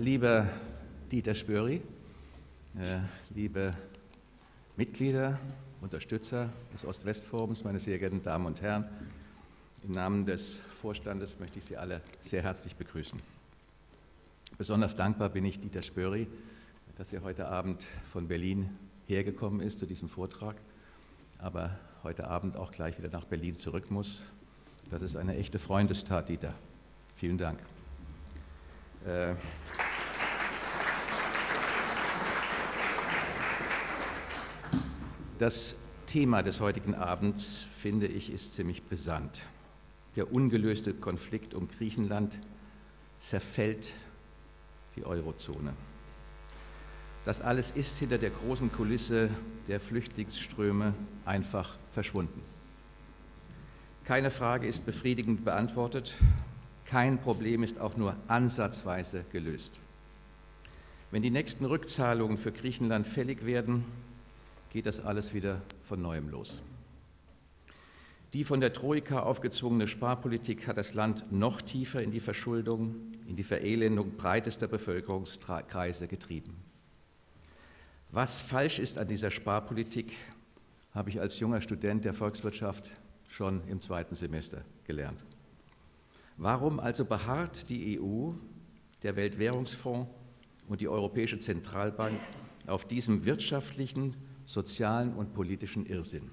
Lieber Dieter Spöri, liebe Mitglieder, Unterstützer des Ost-West-Forums, meine sehr geehrten Damen und Herren, im Namen des Vorstandes möchte ich Sie alle sehr herzlich begrüßen. Besonders dankbar bin ich Dieter Spöri, dass er heute Abend von Berlin hergekommen ist zu diesem Vortrag, aber heute Abend auch gleich wieder nach Berlin zurück muss. Das ist eine echte Freundestat, Dieter. Vielen Dank. Das Thema des heutigen Abends, finde ich, ist ziemlich brisant. Der ungelöste Konflikt um Griechenland zerfällt die Eurozone. Das alles ist hinter der großen Kulisse der Flüchtlingsströme einfach verschwunden. Keine Frage ist befriedigend beantwortet, kein Problem ist auch nur ansatzweise gelöst. Wenn die nächsten Rückzahlungen für Griechenland fällig werden, geht das alles wieder von Neuem los. Die von der Troika aufgezwungene Sparpolitik hat das Land noch tiefer in die Verschuldung, in die Verelendung breitester Bevölkerungskreise getrieben. Was falsch ist an dieser Sparpolitik, habe ich als junger Student der Volkswirtschaft schon im 2. Semester gelernt. Warum also beharrt die EU, der Weltwährungsfonds und die Europäische Zentralbank auf diesem wirtschaftlichen, sozialen und politischen Irrsinn?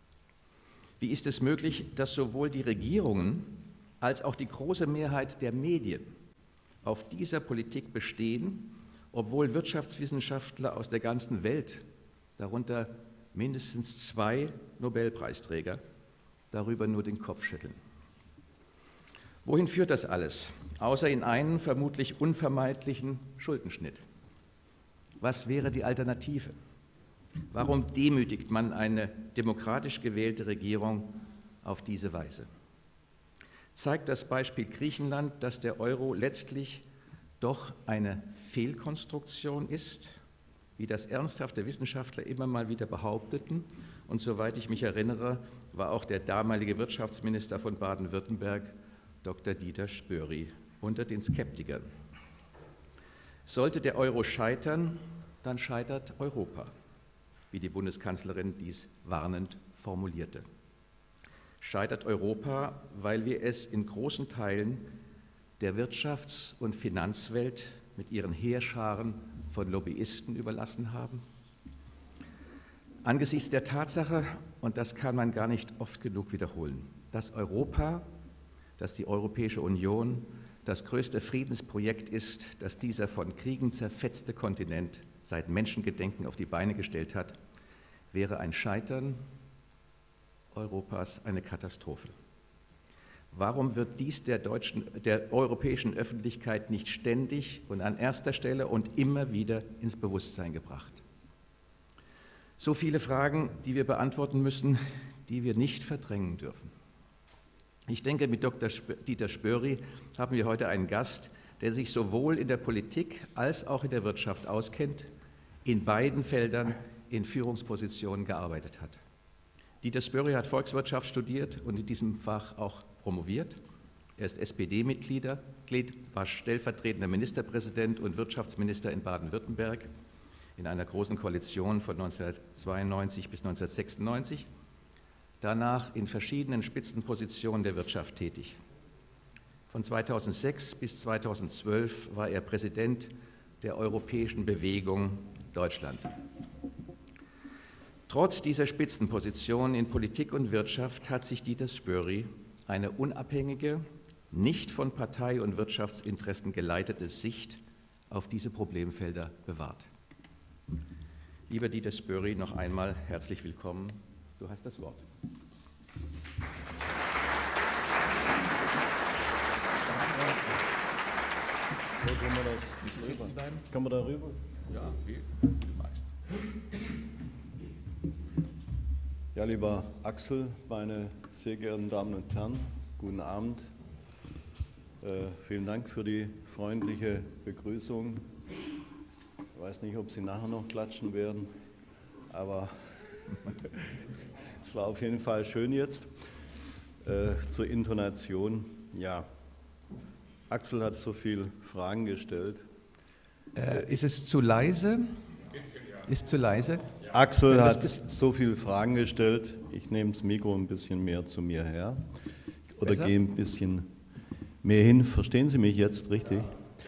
Wie ist es möglich, dass sowohl die Regierungen als auch die große Mehrheit der Medien auf dieser Politik bestehen, obwohl Wirtschaftswissenschaftler aus der ganzen Welt, darunter mindestens 2 Nobelpreisträger, darüber nur den Kopf schütteln? Wohin führt das alles, außer in einen vermutlich unvermeidlichen Schuldenschnitt? Was wäre die Alternative? Warum demütigt man eine demokratisch gewählte Regierung auf diese Weise? Zeigt das Beispiel Griechenland, dass der Euro letztlich doch eine Fehlkonstruktion ist, wie das ernsthafte Wissenschaftler immer mal wieder behaupteten? Und soweit ich mich erinnere, war auch der damalige Wirtschaftsminister von Baden-Württemberg, Dr. Dieter Spöri, unter den Skeptikern. Sollte der Euro scheitern, dann scheitert Europa, wie die Bundeskanzlerin dies warnend formulierte. Scheitert Europa, weil wir es in großen Teilen der Wirtschafts- und Finanzwelt mit ihren Heerscharen von Lobbyisten überlassen haben? Angesichts der Tatsache, und das kann man gar nicht oft genug wiederholen, dass Europa, dass die Europäische Union das größte Friedensprojekt ist, das dieser von Kriegen zerfetzte Kontinent seit Menschengedenken auf die Beine gestellt hat, wäre ein Scheitern Europas eine Katastrophe. Warum wird dies der europäischen Öffentlichkeit nicht ständig und an erster Stelle und immer wieder ins Bewusstsein gebracht? So viele Fragen, die wir beantworten müssen, die wir nicht verdrängen dürfen. Ich denke, mit Dr. Dieter Spöri haben wir heute einen Gast, der sich sowohl in der Politik als auch in der Wirtschaft auskennt, in beiden Feldern in Führungspositionen gearbeitet hat. Dieter Spöri hat Volkswirtschaft studiert und in diesem Fach auch promoviert. Er ist SPD-Mitglied, war stellvertretender Ministerpräsident und Wirtschaftsminister in Baden-Württemberg in einer großen Koalition von 1992 bis 1996. Danach in verschiedenen Spitzenpositionen der Wirtschaft tätig. Von 2006 bis 2012 war er Präsident der Europäischen Bewegung Deutschland. Trotz dieser Spitzenpositionen in Politik und Wirtschaft hat sich Dieter Spöri eine unabhängige, nicht von Partei- und Wirtschaftsinteressen geleitete Sicht auf diese Problemfelder bewahrt. Lieber Dieter Spöri, noch einmal herzlich willkommen. Du hast das Wort. Kann man da rüber? Ja, wie du magst. Ja, lieber Axel, meine sehr geehrten Damen und Herren, guten Abend. Vielen Dank für die freundliche Begrüßung. Ich weiß nicht, ob Sie nachher noch klatschen werden, aber es war auf jeden Fall schön jetzt. Zur Intonation, ja, Axel hat so viele Fragen gestellt. Ist es zu leise? Ist zu leise? Axel hat so viele Fragen gestellt, ich nehme das Mikro ein bisschen mehr zu mir her oder Besser? gehe ein bisschen mehr hin. Verstehen Sie mich jetzt richtig?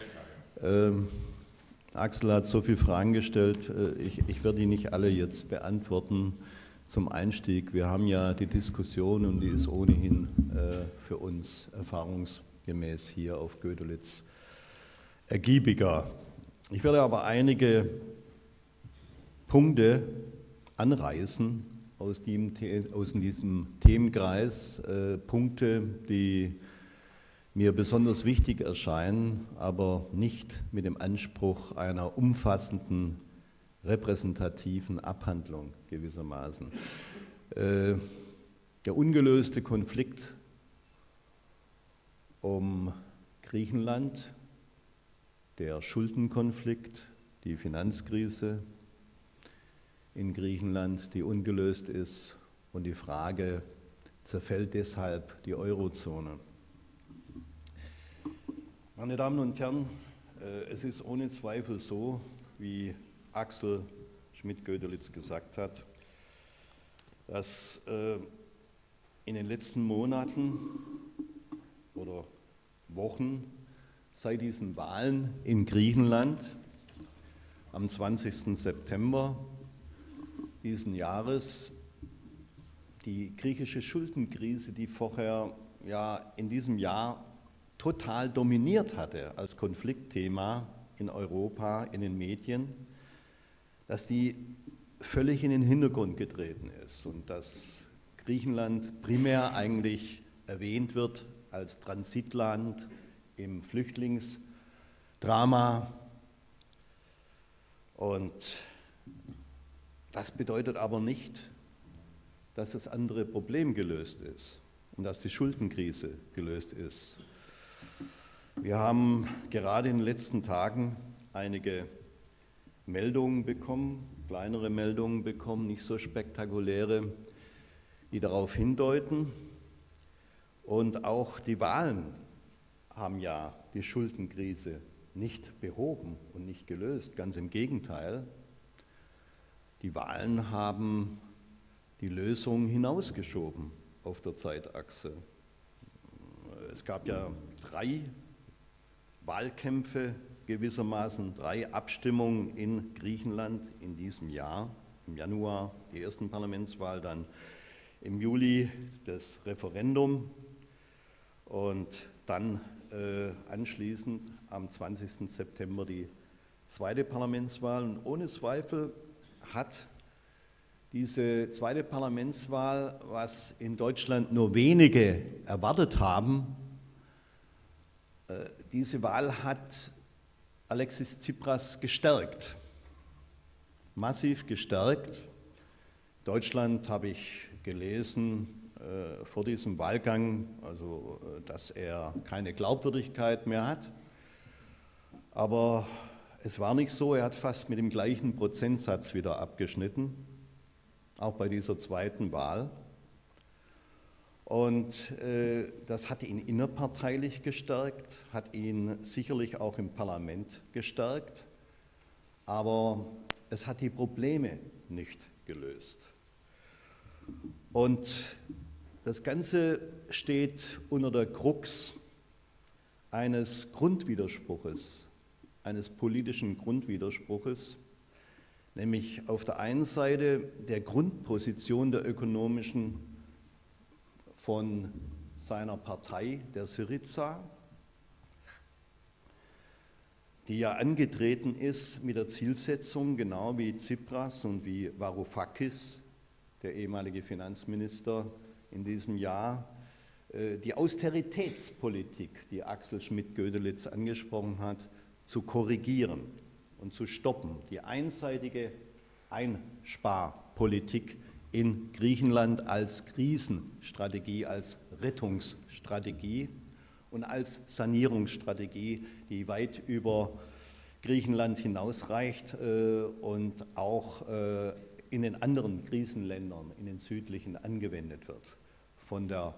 Axel hat so viele Fragen gestellt, ich werde die nicht alle jetzt beantworten zum Einstieg. Wir haben ja die Diskussion und die ist ohnehin für uns erfahrungsgemäß hier auf Gödelitz ergiebiger. Ich werde aber einige Punkte anreißen aus diesem Themenkreis, Punkte, die mir besonders wichtig erscheinen, aber nicht mit dem Anspruch einer umfassenden, repräsentativen Abhandlung gewissermaßen. Der ungelöste Konflikt um Griechenland, der Schuldenkonflikt, die Finanzkrise in Griechenland, die ungelöst ist, und die Frage, zerfällt deshalb die Eurozone? Meine Damen und Herren, es ist ohne Zweifel so, wie Axel Schmidt-Gödelitz gesagt hat, dass in den letzten Monaten oder Wochen seit diesen Wahlen in Griechenland am 20. September diesen Jahres die griechische Schuldenkrise, die vorher ja in diesem Jahr total dominiert hatte als Konfliktthema in Europa, in den Medien, dass die völlig in den Hintergrund getreten ist und dass Griechenland primär eigentlich erwähnt wird als Transitland im Flüchtlingsdrama. Und das bedeutet aber nicht, dass das andere Problem gelöst ist und dass die Schuldenkrise gelöst ist. Wir haben gerade in den letzten Tagen einige Meldungen bekommen, kleinere Meldungen bekommen, nicht so spektakuläre, die darauf hindeuten. Und auch die Wahlen haben ja die Schuldenkrise nicht behoben und nicht gelöst, ganz im Gegenteil. Die Wahlen haben die Lösung hinausgeschoben auf der Zeitachse. Es gab ja 3 Wahlkämpfe, gewissermaßen 3 Abstimmungen in Griechenland in diesem Jahr. Im Januar die ersten Parlamentswahl, dann im Juli das Referendum und dann anschließend am 20. September die zweite Parlamentswahl. Und ohne Zweifel hat diese zweite Parlamentswahl, was in Deutschland nur wenige erwartet haben, diese Wahl hat Alexis Tsipras gestärkt, massiv gestärkt. Deutschland habe ich gelesen vor diesem Wahlgang, also dass er keine Glaubwürdigkeit mehr hat. Aber es war nicht so, er hat fast mit dem gleichen Prozentsatz wieder abgeschnitten, auch bei dieser zweiten Wahl. Und das hat ihn innerparteilich gestärkt, hat ihn sicherlich auch im Parlament gestärkt, aber es hat die Probleme nicht gelöst. Und das Ganze steht unter der Krux eines Grundwiderspruches, eines politischen Grundwiderspruches, nämlich auf der einen Seite der Grundposition der ökonomischen von seiner Partei, der Syriza, die ja angetreten ist mit der Zielsetzung, genau wie Tsipras und wie Varoufakis, der ehemalige Finanzminister in diesem Jahr, die Austeritätspolitik, die Axel Schmidt-Gödelitz angesprochen hat, zu korrigieren und zu stoppen. Die einseitige Einsparpolitik in Griechenland als Krisenstrategie, als Rettungsstrategie und als Sanierungsstrategie, die weit über Griechenland hinausreicht und auch in den anderen Krisenländern, in den südlichen, angewendet wird, von der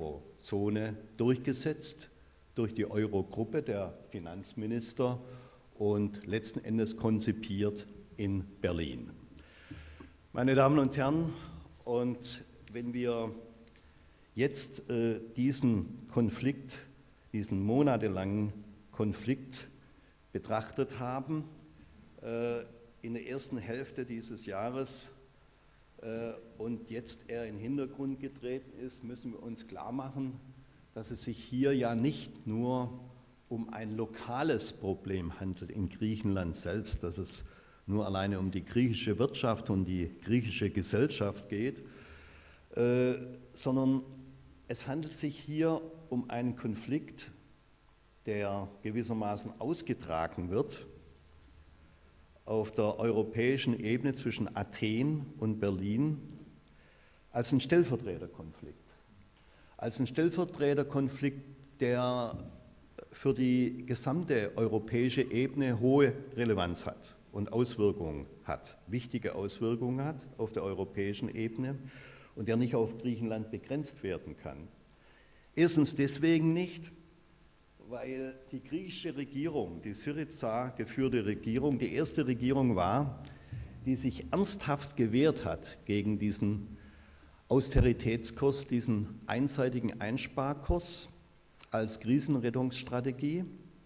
Eurozone durchgesetzt, durch die Eurogruppe der Finanzminister und letzten Endes konzipiert in Berlin. Meine Damen und Herren, und wenn wir jetzt diesen Konflikt, diesen monatelangen Konflikt betrachtet haben, in der ersten Hälfte dieses Jahres und jetzt er in den Hintergrund getreten ist, müssen wir uns klar machen, dass es sich hier ja nicht nur um ein lokales Problem handelt in Griechenland selbst, dass es nur alleine um die griechische Wirtschaft und die griechische Gesellschaft geht, sondern es handelt sich hier um einen Konflikt, der gewissermaßen ausgetragen wird auf der europäischen Ebene zwischen Athen und Berlin als ein Stellvertreterkonflikt. Als ein Stellvertreterkonflikt, der für die gesamte europäische Ebene hohe Relevanz hat und Auswirkungen hat, wichtige Auswirkungen hat auf der europäischen Ebene und der nicht auf Griechenland begrenzt werden kann. Erstens deswegen nicht, weil die griechische Regierung, die Syriza geführte Regierung, die erste Regierung war, die sich ernsthaft gewehrt hat gegen diesen Austeritätskurs, diesen einseitigen Einsparkurs als Krisenrettungsstrategie.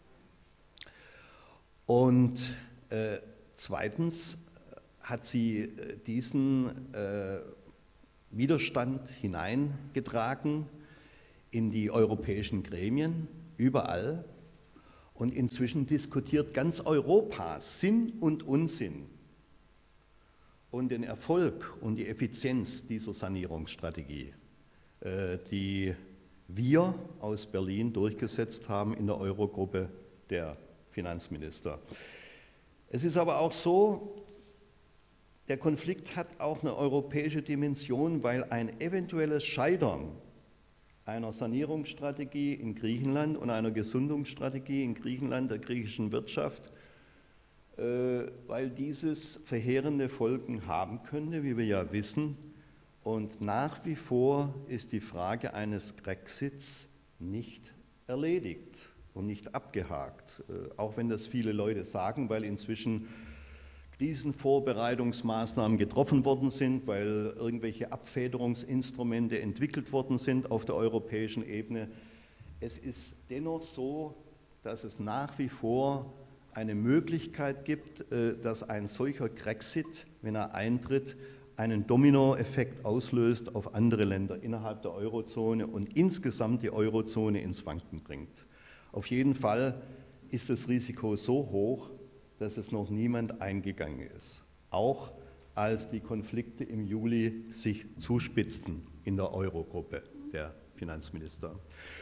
Und zweitens hat sie diesen Widerstand hineingetragen in die europäischen Gremien, überall. Und inzwischen diskutiert ganz Europa Sinn und Unsinn und den Erfolg und die Effizienz dieser Sanierungsstrategie, die wir aus Berlin durchgesetzt haben in der Eurogruppe der Finanzminister. Es ist aber auch so, der Konflikt hat auch eine europäische Dimension, weil ein eventuelles Scheitern einer Sanierungsstrategie in Griechenland und einer Gesundungsstrategie in Griechenland, der griechischen Wirtschaft, weil dieses verheerende Folgen haben könnte, wie wir ja wissen. Und nach wie vor ist die Frage eines Grexits nicht erledigt und nicht abgehakt, auch wenn das viele Leute sagen, weil inzwischen Krisenvorbereitungsmaßnahmen getroffen worden sind, weil irgendwelche Abfederungsinstrumente entwickelt worden sind auf der europäischen Ebene. Es ist dennoch so, dass es nach wie vor eine Möglichkeit gibt, dass ein solcher Grexit, wenn er eintritt, einen Dominoeffekt auslöst auf andere Länder innerhalb der Eurozone und insgesamt die Eurozone ins Wanken bringt. Auf jeden Fall ist das Risiko so hoch, dass es noch niemand eingegangen ist, auch als die Konflikte im Juli sich zuspitzten in der Eurogruppe der Finanzminister.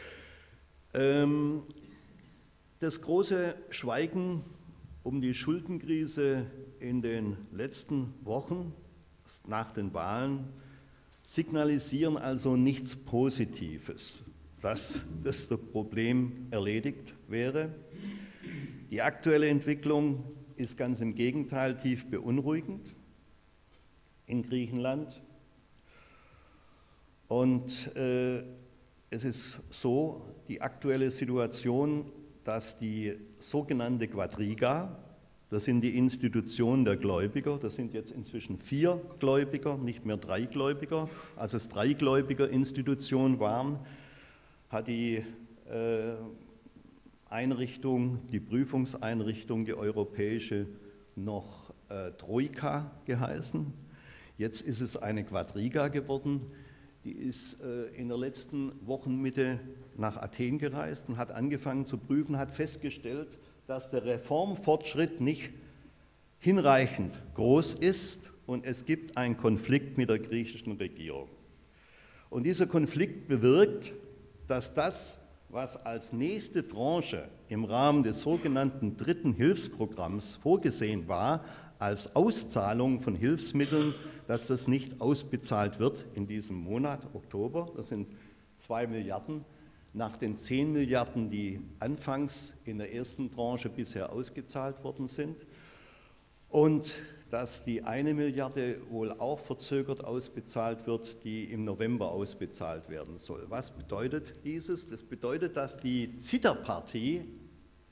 Das große Schweigen um die Schuldenkrise in den letzten Wochen nach den Wahlen signalisieren also nichts Positives, dass das Problem erledigt wäre. Die aktuelle Entwicklung ist ganz im Gegenteil tief beunruhigend in Griechenland. Und es ist so, die aktuelle Situation, dass die sogenannte Quadriga, das sind die Institutionen der Gläubiger, das sind jetzt inzwischen 4 Gläubiger, nicht mehr 3 Gläubiger, als es 3 Gläubigerinstitutionen waren, hat die Einrichtung, die Prüfungseinrichtung, die europäische, noch Troika geheißen. Jetzt ist es eine Quadriga geworden. Die ist in der letzten Wochenmitte nach Athen gereist und hat angefangen zu prüfen, hat festgestellt, dass der Reformfortschritt nicht hinreichend groß ist und es gibt einen Konflikt mit der griechischen Regierung. Und dieser Konflikt bewirkt, dass das, was als nächste Tranche im Rahmen des sogenannten dritten Hilfsprogramms vorgesehen war, als Auszahlung von Hilfsmitteln, dass das nicht ausbezahlt wird in diesem Monat, Oktober. Das sind 2 Milliarden nach den 10 Milliarden, die anfangs in der ersten Tranche bisher ausgezahlt worden sind. Und dass die 1 Milliarde wohl auch verzögert ausbezahlt wird, die im November ausbezahlt werden soll. Was bedeutet dieses? Das bedeutet, dass die Zitterpartie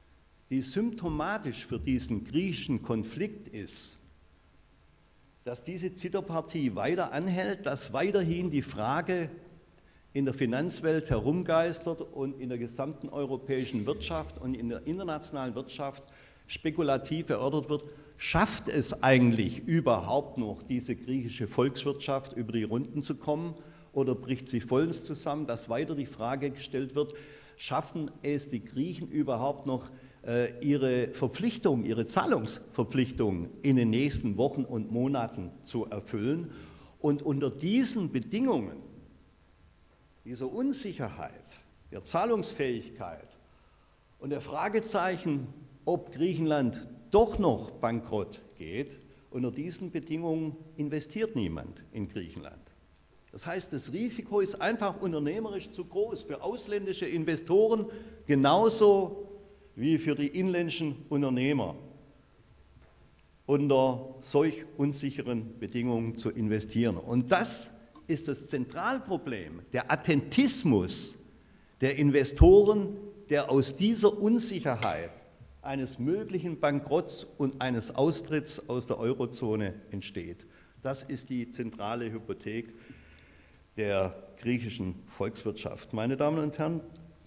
die symptomatisch für diesen griechischen Konflikt ist, dass diese Zitterpartie weiter anhält, dass weiterhin die Frage in der Finanzwelt herumgeistert und in der gesamten europäischen Wirtschaft und in der internationalen Wirtschaft spekulativ erörtert wird, schafft es eigentlich überhaupt noch diese griechische Volkswirtschaft über die Runden zu kommen oder bricht sie vollends zusammen, dass weiter die Frage gestellt wird, schaffen es die Griechen überhaupt noch ihre Verpflichtungen, ihre Zahlungsverpflichtungen in den nächsten Wochen und Monaten zu erfüllen. Und unter diesen Bedingungen, dieser Unsicherheit, der Zahlungsfähigkeit und der Fragezeichen, ob Griechenland doch noch bankrott geht, unter diesen Bedingungen investiert niemand in Griechenland. Das heißt, das Risiko ist einfach unternehmerisch zu groß für ausländische Investoren, genauso wie für die inländischen Unternehmer, unter solch unsicheren Bedingungen zu investieren. Und das ist das Zentralproblem, der Attentismus der Investoren, der aus dieser Unsicherheit eines möglichen Bankrotts und eines Austritts aus der Eurozone entsteht. Das ist die zentrale Hypothek der griechischen Volkswirtschaft. Meine Damen und Herren,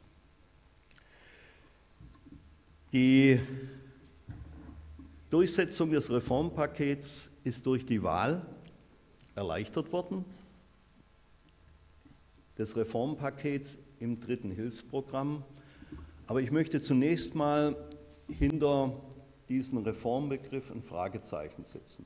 die Durchsetzung des Reformpakets ist durch die Wahl erleichtert worden, des Reformpakets im dritten Hilfsprogramm. Aber ich möchte zunächst mal hinter diesen Reformbegriff ein Fragezeichen setzen.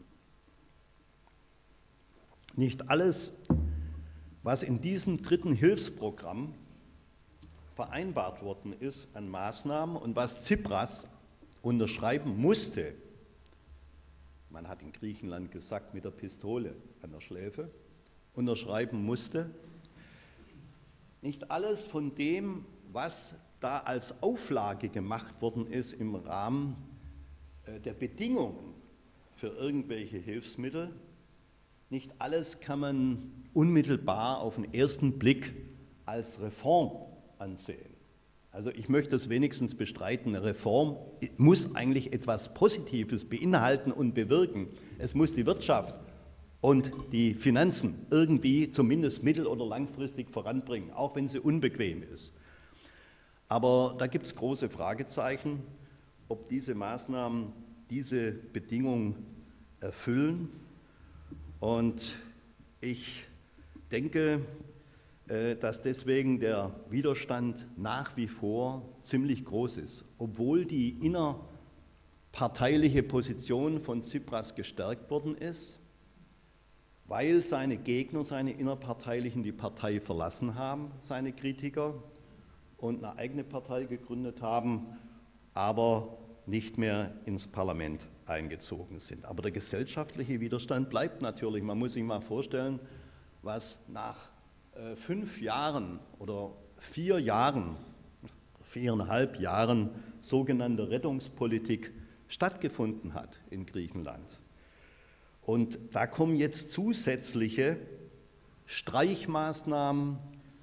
Nicht alles, was in diesem dritten Hilfsprogramm vereinbart worden ist an Maßnahmen und was Tsipras unterschreiben musste, man hat in Griechenland gesagt, mit der Pistole an der Schläfe, unterschreiben musste, nicht alles von dem, was da als Auflage gemacht worden ist im Rahmen der Bedingungen für irgendwelche Hilfsmittel, nicht alles kann man unmittelbar auf den ersten Blick als Reform ansehen. Also ich möchte es wenigstens bestreiten, eine Reform muss eigentlich etwas Positives beinhalten und bewirken. Es muss die Wirtschaft und die Finanzen irgendwie zumindest mittel- oder langfristig voranbringen, auch wenn sie unbequem ist. Aber da gibt es große Fragezeichen, ob diese Maßnahmen diese Bedingungen erfüllen. Und ich denke, dass deswegen der Widerstand nach wie vor ziemlich groß ist, obwohl die innerparteiliche Position von Tsipras gestärkt worden ist, weil seine Gegner, seine innerparteilichen, die Partei verlassen haben, seine Kritiker, und eine eigene Partei gegründet haben, aber nicht mehr ins Parlament eingezogen sind. Aber der gesellschaftliche Widerstand bleibt natürlich. Man muss sich mal vorstellen, was nach 5 Jahren oder 4 Jahren, 4,5 Jahren sogenannte Rettungspolitik stattgefunden hat in Griechenland. Und da kommen jetzt zusätzliche Streichmaßnahmen,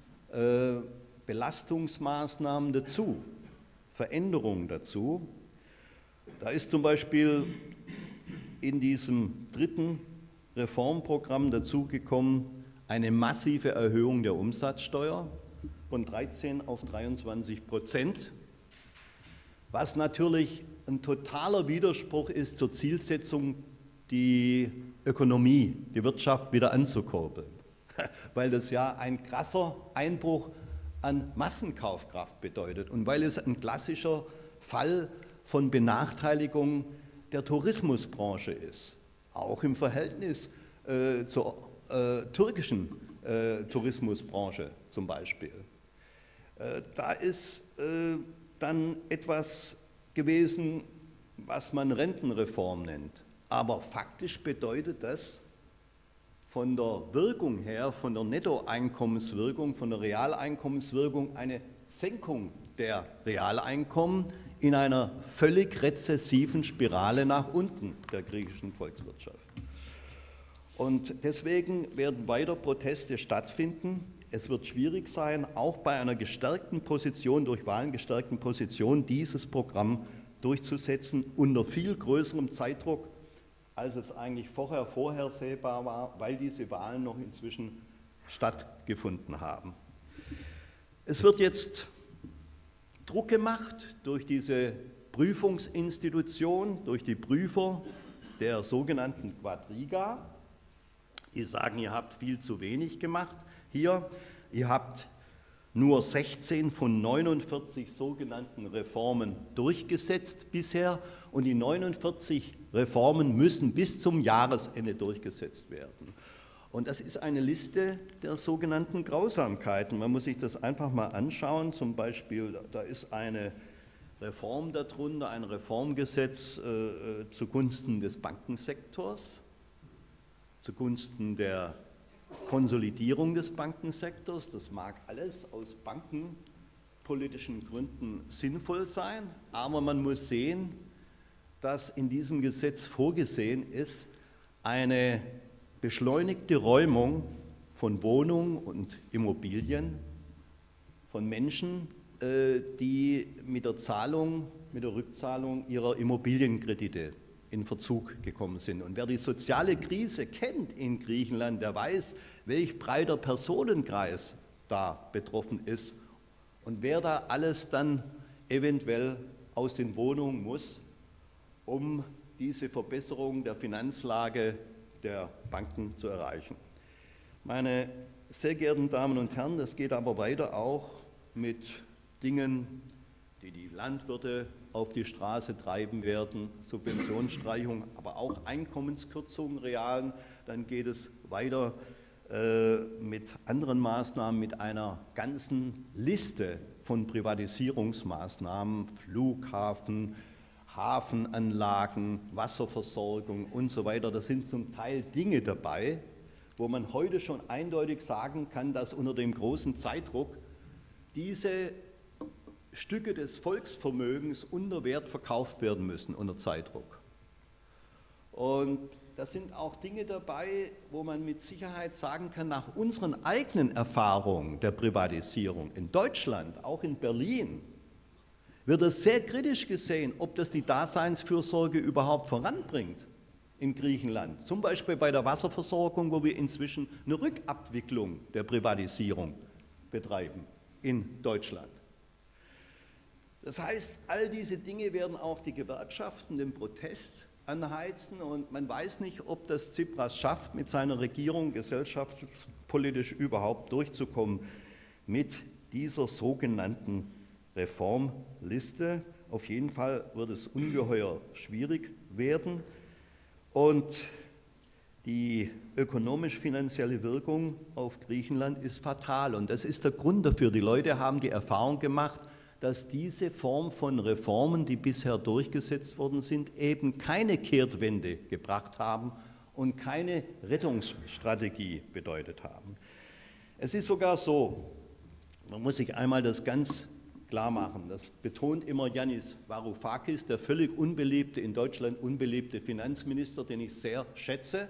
Belastungsmaßnahmen dazu, Veränderungen dazu. Da ist zum Beispiel in diesem dritten Reformprogramm dazugekommen eine massive Erhöhung der Umsatzsteuer von 13% auf 23%, was natürlich ein totaler Widerspruch ist zur Zielsetzung, die Ökonomie, die Wirtschaft wieder anzukurbeln, weil das ja ein krasser Einbruch an Massenkaufkraft bedeutet und weil es ein klassischer Fall von Benachteiligung der Tourismusbranche ist, auch im Verhältnis zur türkischen Tourismusbranche zum Beispiel. Da ist dann etwas gewesen, was man Rentenreform nennt, aber faktisch bedeutet das von der Wirkung her, von der Nettoeinkommenswirkung, von der Realeinkommenswirkung eine Senkung der Realeinkommen in einer völlig rezessiven Spirale nach unten der griechischen Volkswirtschaft. Und deswegen werden weiter Proteste stattfinden. Es wird schwierig sein, auch bei einer gestärkten Position, durch Wahlen gestärkten Position, dieses Programm durchzusetzen unter viel größerem Zeitdruck, als es eigentlich vorhersehbar war, weil diese Wahlen noch inzwischen stattgefunden haben. Es wird jetzt Druck gemacht durch diese Prüfungsinstitution, durch die Prüfer der sogenannten Quadriga. Die sagen, ihr habt viel zu wenig gemacht hier, ihr habt nur 16 von 49 sogenannten Reformen durchgesetzt bisher und die 49 Reformen müssen bis zum Jahresende durchgesetzt werden. Und das ist eine Liste der sogenannten Grausamkeiten. Man muss sich das einfach mal anschauen. Zum Beispiel, da ist eine Reform darunter, ein Reformgesetz zugunsten des Bankensektors, zugunsten der Konsolidierung des Bankensektors. Das mag alles aus bankenpolitischen Gründen sinnvoll sein, aber man muss sehen, dass in diesem Gesetz vorgesehen ist, eine beschleunigte Räumung von Wohnungen und Immobilien von Menschen, die mit der Rückzahlung ihrer Immobilienkredite in Verzug gekommen sind. Und wer die soziale Krise kennt in Griechenland, der weiß, welch breiter Personenkreis da betroffen ist und wer da alles dann eventuell aus den Wohnungen muss, um diese Verbesserung der Finanzlage der Banken zu erreichen. Meine sehr geehrten Damen und Herren, das geht aber weiter auch mit Dingen, die die Landwirte auf die Straße treiben werden, Subventionsstreichung, aber auch Einkommenskürzungen realen. Dann geht es weiter mit anderen Maßnahmen, mit einer ganzen Liste von Privatisierungsmaßnahmen, Flughafen, Hafenanlagen, Wasserversorgung und so weiter. Da sind zum Teil Dinge dabei, wo man heute schon eindeutig sagen kann, dass unter dem großen Zeitdruck diese Stücke des Volksvermögens unter Wert verkauft werden müssen, unter Zeitdruck. Und da sind auch Dinge dabei, wo man mit Sicherheit sagen kann, nach unseren eigenen Erfahrungen der Privatisierung in Deutschland, auch in Berlin, wird es sehr kritisch gesehen, ob das die Daseinsfürsorge überhaupt voranbringt in Griechenland. Zum Beispiel bei der Wasserversorgung, wo wir inzwischen eine Rückabwicklung der Privatisierung betreiben in Deutschland. Das heißt, all diese Dinge werden auch die Gewerkschaften, den Protest anheizen und man weiß nicht, ob das Tsipras schafft, mit seiner Regierung gesellschaftspolitisch überhaupt durchzukommen mit dieser sogenannten Reformliste. Auf jeden Fall wird es ungeheuer schwierig werden und die ökonomisch-finanzielle Wirkung auf Griechenland ist fatal und das ist der Grund dafür. Die Leute haben die Erfahrung gemacht, dass diese Form von Reformen, die bisher durchgesetzt worden sind, eben keine Kehrtwende gebracht haben und keine Rettungsstrategie bedeutet haben. Es ist sogar so, man muss sich einmal das ganz klar machen, das betont immer Yannis Varoufakis, der völlig unbeliebte, in Deutschland unbeliebte Finanzminister, den ich sehr schätze.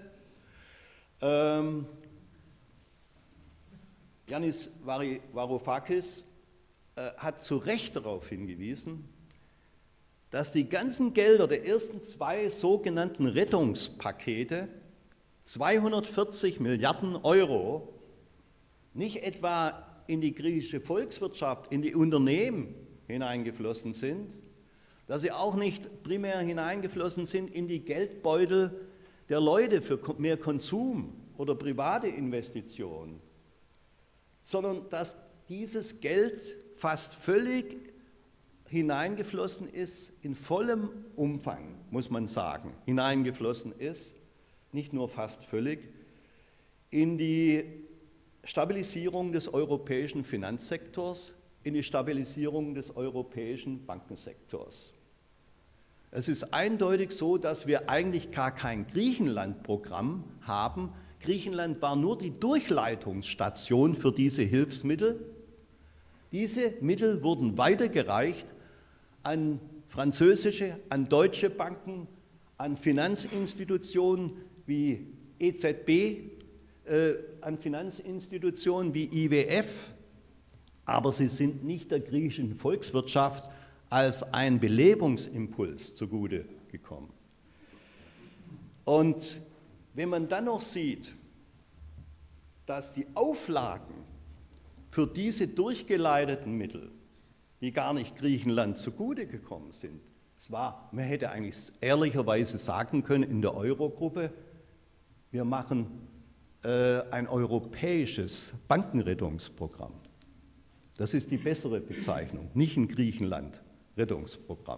Yannis Varoufakis hat zu Recht darauf hingewiesen, dass die ganzen Gelder der ersten zwei sogenannten Rettungspakete, 240 Milliarden Euro, nicht etwa in die griechische Volkswirtschaft, in die Unternehmen hineingeflossen sind, dass sie auch nicht primär hineingeflossen sind in die Geldbeutel der Leute für mehr Konsum oder private Investitionen, sondern dass dieses Geld fast völlig hineingeflossen ist, in vollem Umfang, muss man sagen, hineingeflossen ist, nicht nur fast völlig, in die Stabilisierung des europäischen Finanzsektors, in die Stabilisierung des europäischen Bankensektors. Es ist eindeutig so, dass wir eigentlich gar kein Griechenland-Programm haben. Griechenland war nur die Durchleitungsstation für diese Hilfsmittel. Diese Mittel wurden weitergereicht an französische, an deutsche Banken, an Finanzinstitutionen wie EZB, an Finanzinstitutionen wie IWF, aber sie sind nicht der griechischen Volkswirtschaft als ein Belebungsimpuls zugute gekommen. Und wenn man dann noch sieht, dass die Auflagen für diese durchgeleiteten Mittel, die gar nicht Griechenland zugute gekommen sind, zwar, man hätte eigentlich ehrlicherweise sagen können in der Eurogruppe, wir machen ein europäisches Bankenrettungsprogramm. Das ist die bessere Bezeichnung, nicht ein Griechenland-Rettungsprogramm.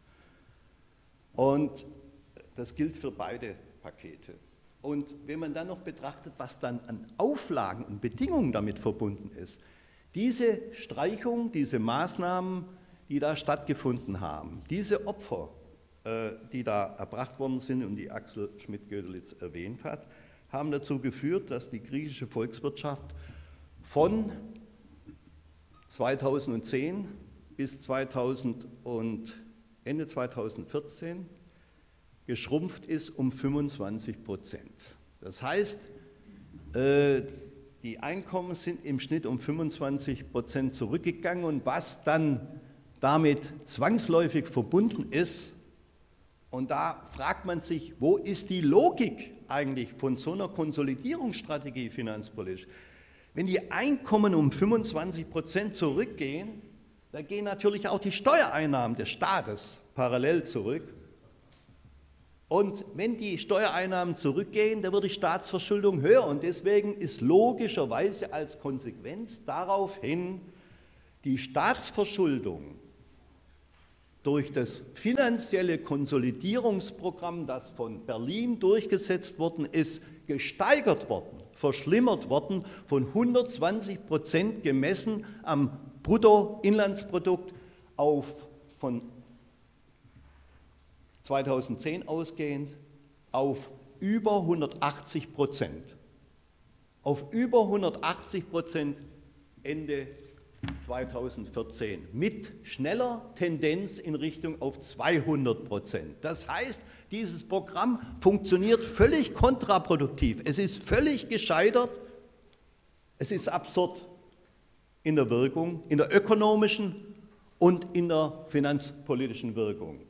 Und das gilt für beide Pakete. Und wenn man dann noch betrachtet, was dann an Auflagen und Bedingungen damit verbunden ist, diese Streichung, diese Maßnahmen, die da stattgefunden haben, diese Opfer, die da erbracht worden sind und die Axel Schmidt-Gödelitz erwähnt hat, haben dazu geführt, dass die griechische Volkswirtschaft von 2010 bis Ende 2014 geschrumpft ist um 25%. Das heißt, die Einkommen sind im Schnitt um 25% zurückgegangen und was dann damit zwangsläufig verbunden ist, und da fragt man sich, wo ist die Logik eigentlich von so einer Konsolidierungsstrategie finanzpolitisch? Wenn die Einkommen um 25% zurückgehen, dann gehen natürlich auch die Steuereinnahmen des Staates parallel zurück. Und wenn die Steuereinnahmen zurückgehen, dann wird die Staatsverschuldung höher. Und deswegen ist logischerweise als Konsequenz daraufhin die Staatsverschuldung durch das finanzielle Konsolidierungsprogramm, das von Berlin durchgesetzt worden ist, gesteigert worden, verschlimmert worden, von 120% gemessen am Bruttoinlandsprodukt von 2010 ausgehend auf über 180%. Auf über 180% Ende 2014 mit schneller Tendenz in Richtung auf 200%. Das heißt, dieses Programm funktioniert völlig kontraproduktiv. Es ist völlig gescheitert. Es ist absurd in der Wirkung, in der ökonomischen und in der finanzpolitischen Wirkung.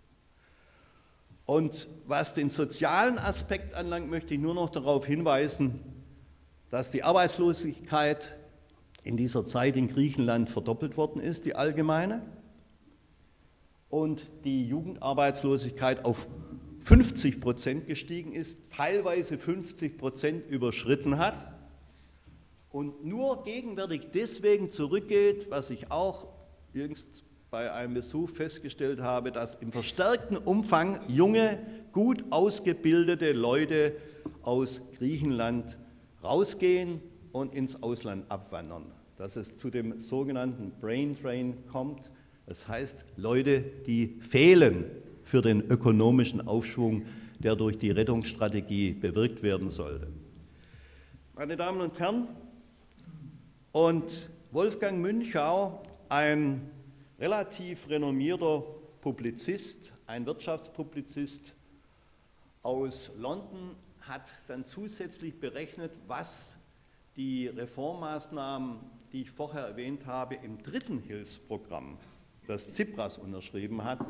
Und was den sozialen Aspekt anlangt, möchte ich nur noch darauf hinweisen, dass die Arbeitslosigkeit in dieser Zeit in Griechenland verdoppelt worden ist, die allgemeine, und die Jugendarbeitslosigkeit auf 50% gestiegen ist, teilweise 50% überschritten hat und nur gegenwärtig deswegen zurückgeht, was ich auch jüngst bei einem Besuch festgestellt habe, dass im verstärkten Umfang junge, gut ausgebildete Leute aus Griechenland rausgehen und ins Ausland abwandern, dass es zu dem sogenannten Brain Drain kommt. Das heißt, Leute, die fehlen für den ökonomischen Aufschwung, der durch die Rettungsstrategie bewirkt werden sollte. Meine Damen und Herren, und Wolfgang Münchau, ein relativ renommierter Publizist, ein Wirtschaftspublizist aus London, hat dann zusätzlich berechnet, was die Reformmaßnahmen, die ich vorher erwähnt habe, im dritten Hilfsprogramm, das Tsipras unterschrieben hat,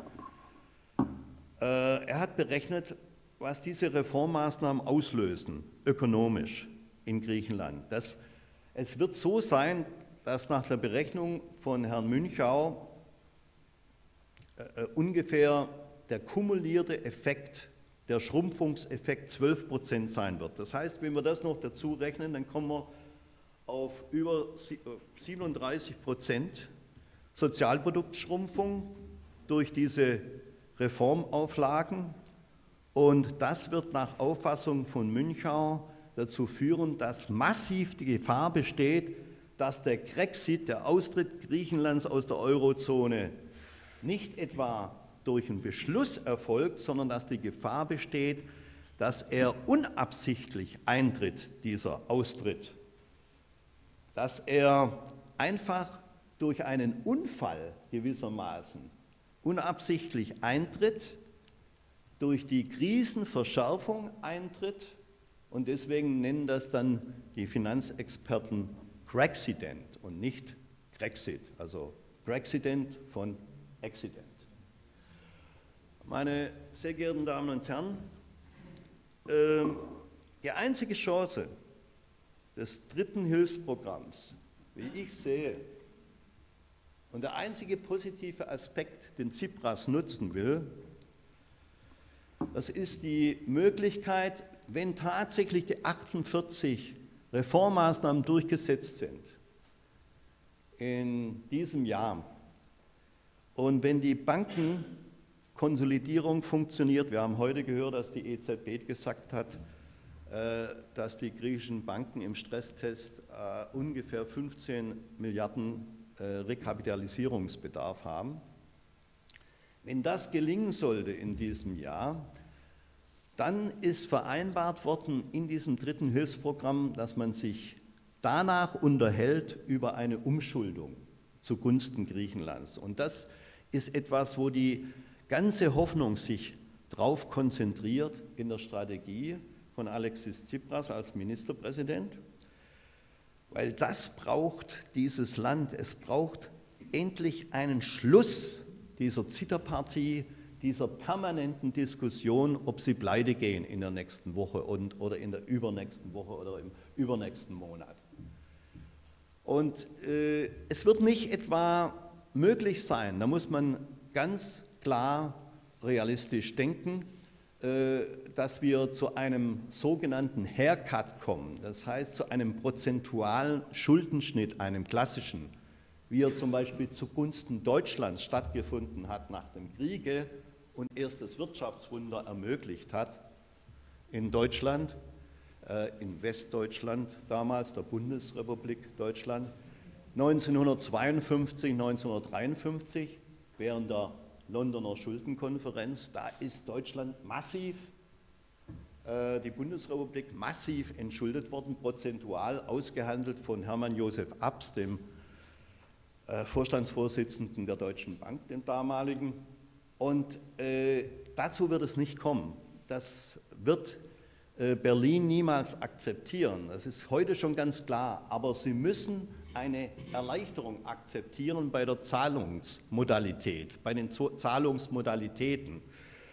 er hat berechnet, was diese Reformmaßnahmen auslösen, ökonomisch in Griechenland. Es wird so sein, dass nach der Berechnung von Herrn Münchau ungefähr der kumulierte Effekt, der Schrumpfungseffekt 12% sein wird. Das heißt, wenn wir das noch dazu rechnen, dann kommen wir auf über 37% Sozialproduktschrumpfung durch diese Reformauflagen. Und das wird nach Auffassung von Münchau dazu führen, dass massiv die Gefahr besteht, dass der Grexit, der Austritt Griechenlands aus der Eurozone, nicht etwa durch einen Beschluss erfolgt, sondern dass die Gefahr besteht, dass er unabsichtlich eintritt, dieser Austritt. Dass er einfach durch einen Unfall gewissermaßen unabsichtlich eintritt, durch die Krisenverschärfung eintritt, und deswegen nennen das dann die Finanzexperten Grexident und nicht Grexit, also Grexident von accident. Meine sehr geehrten Damen und Herren, die einzige Chance des dritten Hilfsprogramms, wie ich sehe, und der einzige positive Aspekt, den Tsipras nutzen will, das ist die Möglichkeit, wenn tatsächlich die 48 Reformmaßnahmen durchgesetzt sind in diesem Jahr und wenn die Bankenkonsolidierung funktioniert, wir haben heute gehört, dass die EZB gesagt hat, dass die griechischen Banken im Stresstest ungefähr 15 Milliarden Rekapitalisierungsbedarf haben. Wenn das gelingen sollte in diesem Jahr, dann ist vereinbart worden in diesem dritten Hilfsprogramm, dass man sich danach unterhält über eine Umschuldung zugunsten Griechenlands. Und das ist etwas, wo die ganze Hoffnung sich darauf konzentriert in der Strategie von Alexis Tsipras als Ministerpräsident, weil das braucht dieses Land. Es braucht endlich einen Schluss dieser Zitterpartie, dieser permanenten Diskussion, ob sie pleite gehen in der nächsten Woche oder in der übernächsten Woche oder im übernächsten Monat. Und es wird nicht etwa möglich sein, da muss man ganz klar realistisch denken, dass wir zu einem sogenannten Haircut kommen, das heißt zu einem prozentualen Schuldenschnitt, einem klassischen, wie er zum Beispiel zugunsten Deutschlands stattgefunden hat nach dem Kriege und erst das Wirtschaftswunder ermöglicht hat in Deutschland, in Westdeutschland damals, der Bundesrepublik Deutschland, 1952, 1953, während der Londoner Schuldenkonferenz, da ist Deutschland massiv, die Bundesrepublik massiv entschuldet worden, prozentual ausgehandelt von Hermann Josef Abs, dem Vorstandsvorsitzenden der Deutschen Bank, dem damaligen. Und dazu wird es nicht kommen. Das wird Berlin niemals akzeptieren. Das ist heute schon ganz klar. Aber sie müssen eine Erleichterung akzeptieren bei der Zahlungsmodalität, bei den Zahlungsmodalitäten.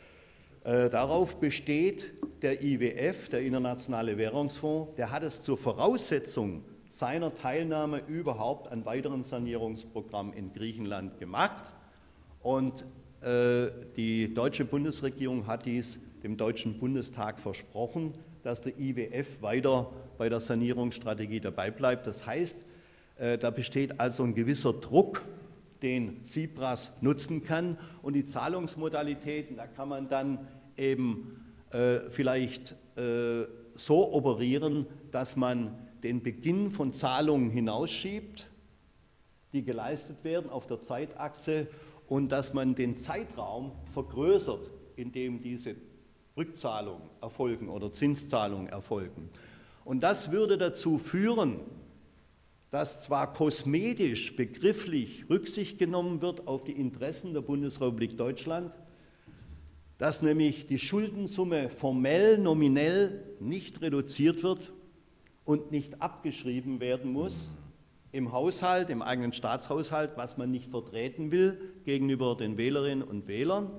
Darauf besteht der IWF, der Internationale Währungsfonds, der hat es zur Voraussetzung seiner Teilnahme überhaupt an weiteren Sanierungsprogrammen in Griechenland gemacht. Und die deutsche Bundesregierung hat dies dem Deutschen Bundestag versprochen, dass der IWF weiter bei der Sanierungsstrategie dabei bleibt. Das heißt, da besteht also ein gewisser Druck, den Tsipras nutzen kann. Und die Zahlungsmodalitäten, da kann man dann eben vielleicht so operieren, dass man den Beginn von Zahlungen hinausschiebt, die geleistet werden auf der Zeitachse, und dass man den Zeitraum vergrößert, in dem diese Rückzahlungen erfolgen oder Zinszahlungen erfolgen. Und das würde dazu führen, dass zwar kosmetisch, begrifflich Rücksicht genommen wird auf die Interessen der Bundesrepublik Deutschland, dass nämlich die Schuldensumme formell, nominell nicht reduziert wird und nicht abgeschrieben werden muss im Haushalt, im eigenen Staatshaushalt, was man nicht vertreten will gegenüber den Wählerinnen und Wählern.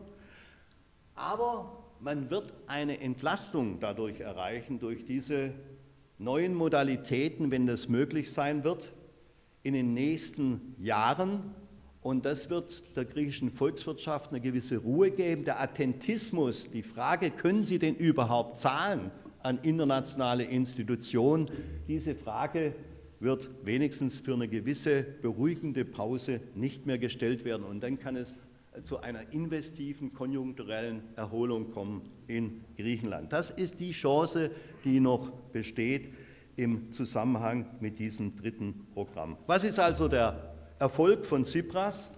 Aber man wird eine Entlastung dadurch erreichen, durch diese neuen Modalitäten, wenn das möglich sein wird, in den nächsten Jahren. Und das wird der griechischen Volkswirtschaft eine gewisse Ruhe geben. Der Attentismus, die Frage, können Sie denn überhaupt zahlen an internationale Institutionen, diese Frage wird wenigstens für eine gewisse beruhigende Pause nicht mehr gestellt werden. Und dann kann es zu einer investiven, konjunkturellen Erholung kommen in Griechenland. Das ist die Chance, die noch besteht im Zusammenhang mit diesem dritten Programm. Was ist also der Erfolg von Tsipras?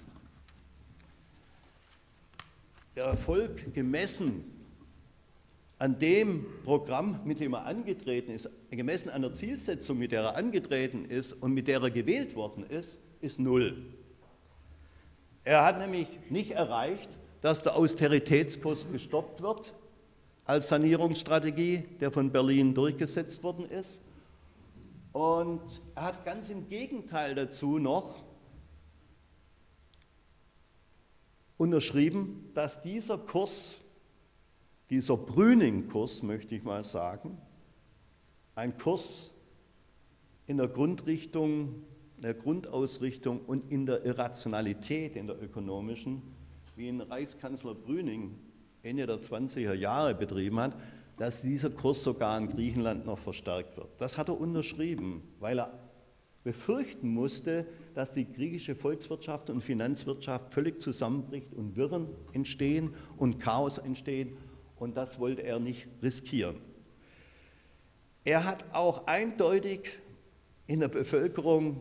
Der Erfolg gemessen an dem Programm, mit dem er angetreten ist, gemessen an der Zielsetzung, mit der er angetreten ist und mit der er gewählt worden ist, ist null. Er hat nämlich nicht erreicht, dass der Austeritätskurs gestoppt wird als Sanierungsstrategie, der von Berlin durchgesetzt worden ist. Und er hat ganz im Gegenteil dazu noch unterschrieben, dass dieser Kurs, dieser Brüning-Kurs, möchte ich mal sagen, ein Kurs in der Grundrichtung, der Grundausrichtung und in der Irrationalität, in der ökonomischen, wie ihn Reichskanzler Brüning Ende der 20er Jahre betrieben hat, dass dieser Kurs sogar in Griechenland noch verstärkt wird. Das hat er unterschrieben, weil er befürchten musste, dass die griechische Volkswirtschaft und Finanzwirtschaft völlig zusammenbricht und Wirren entstehen und Chaos entstehen, und das wollte er nicht riskieren. Er hat auch eindeutig in der Bevölkerung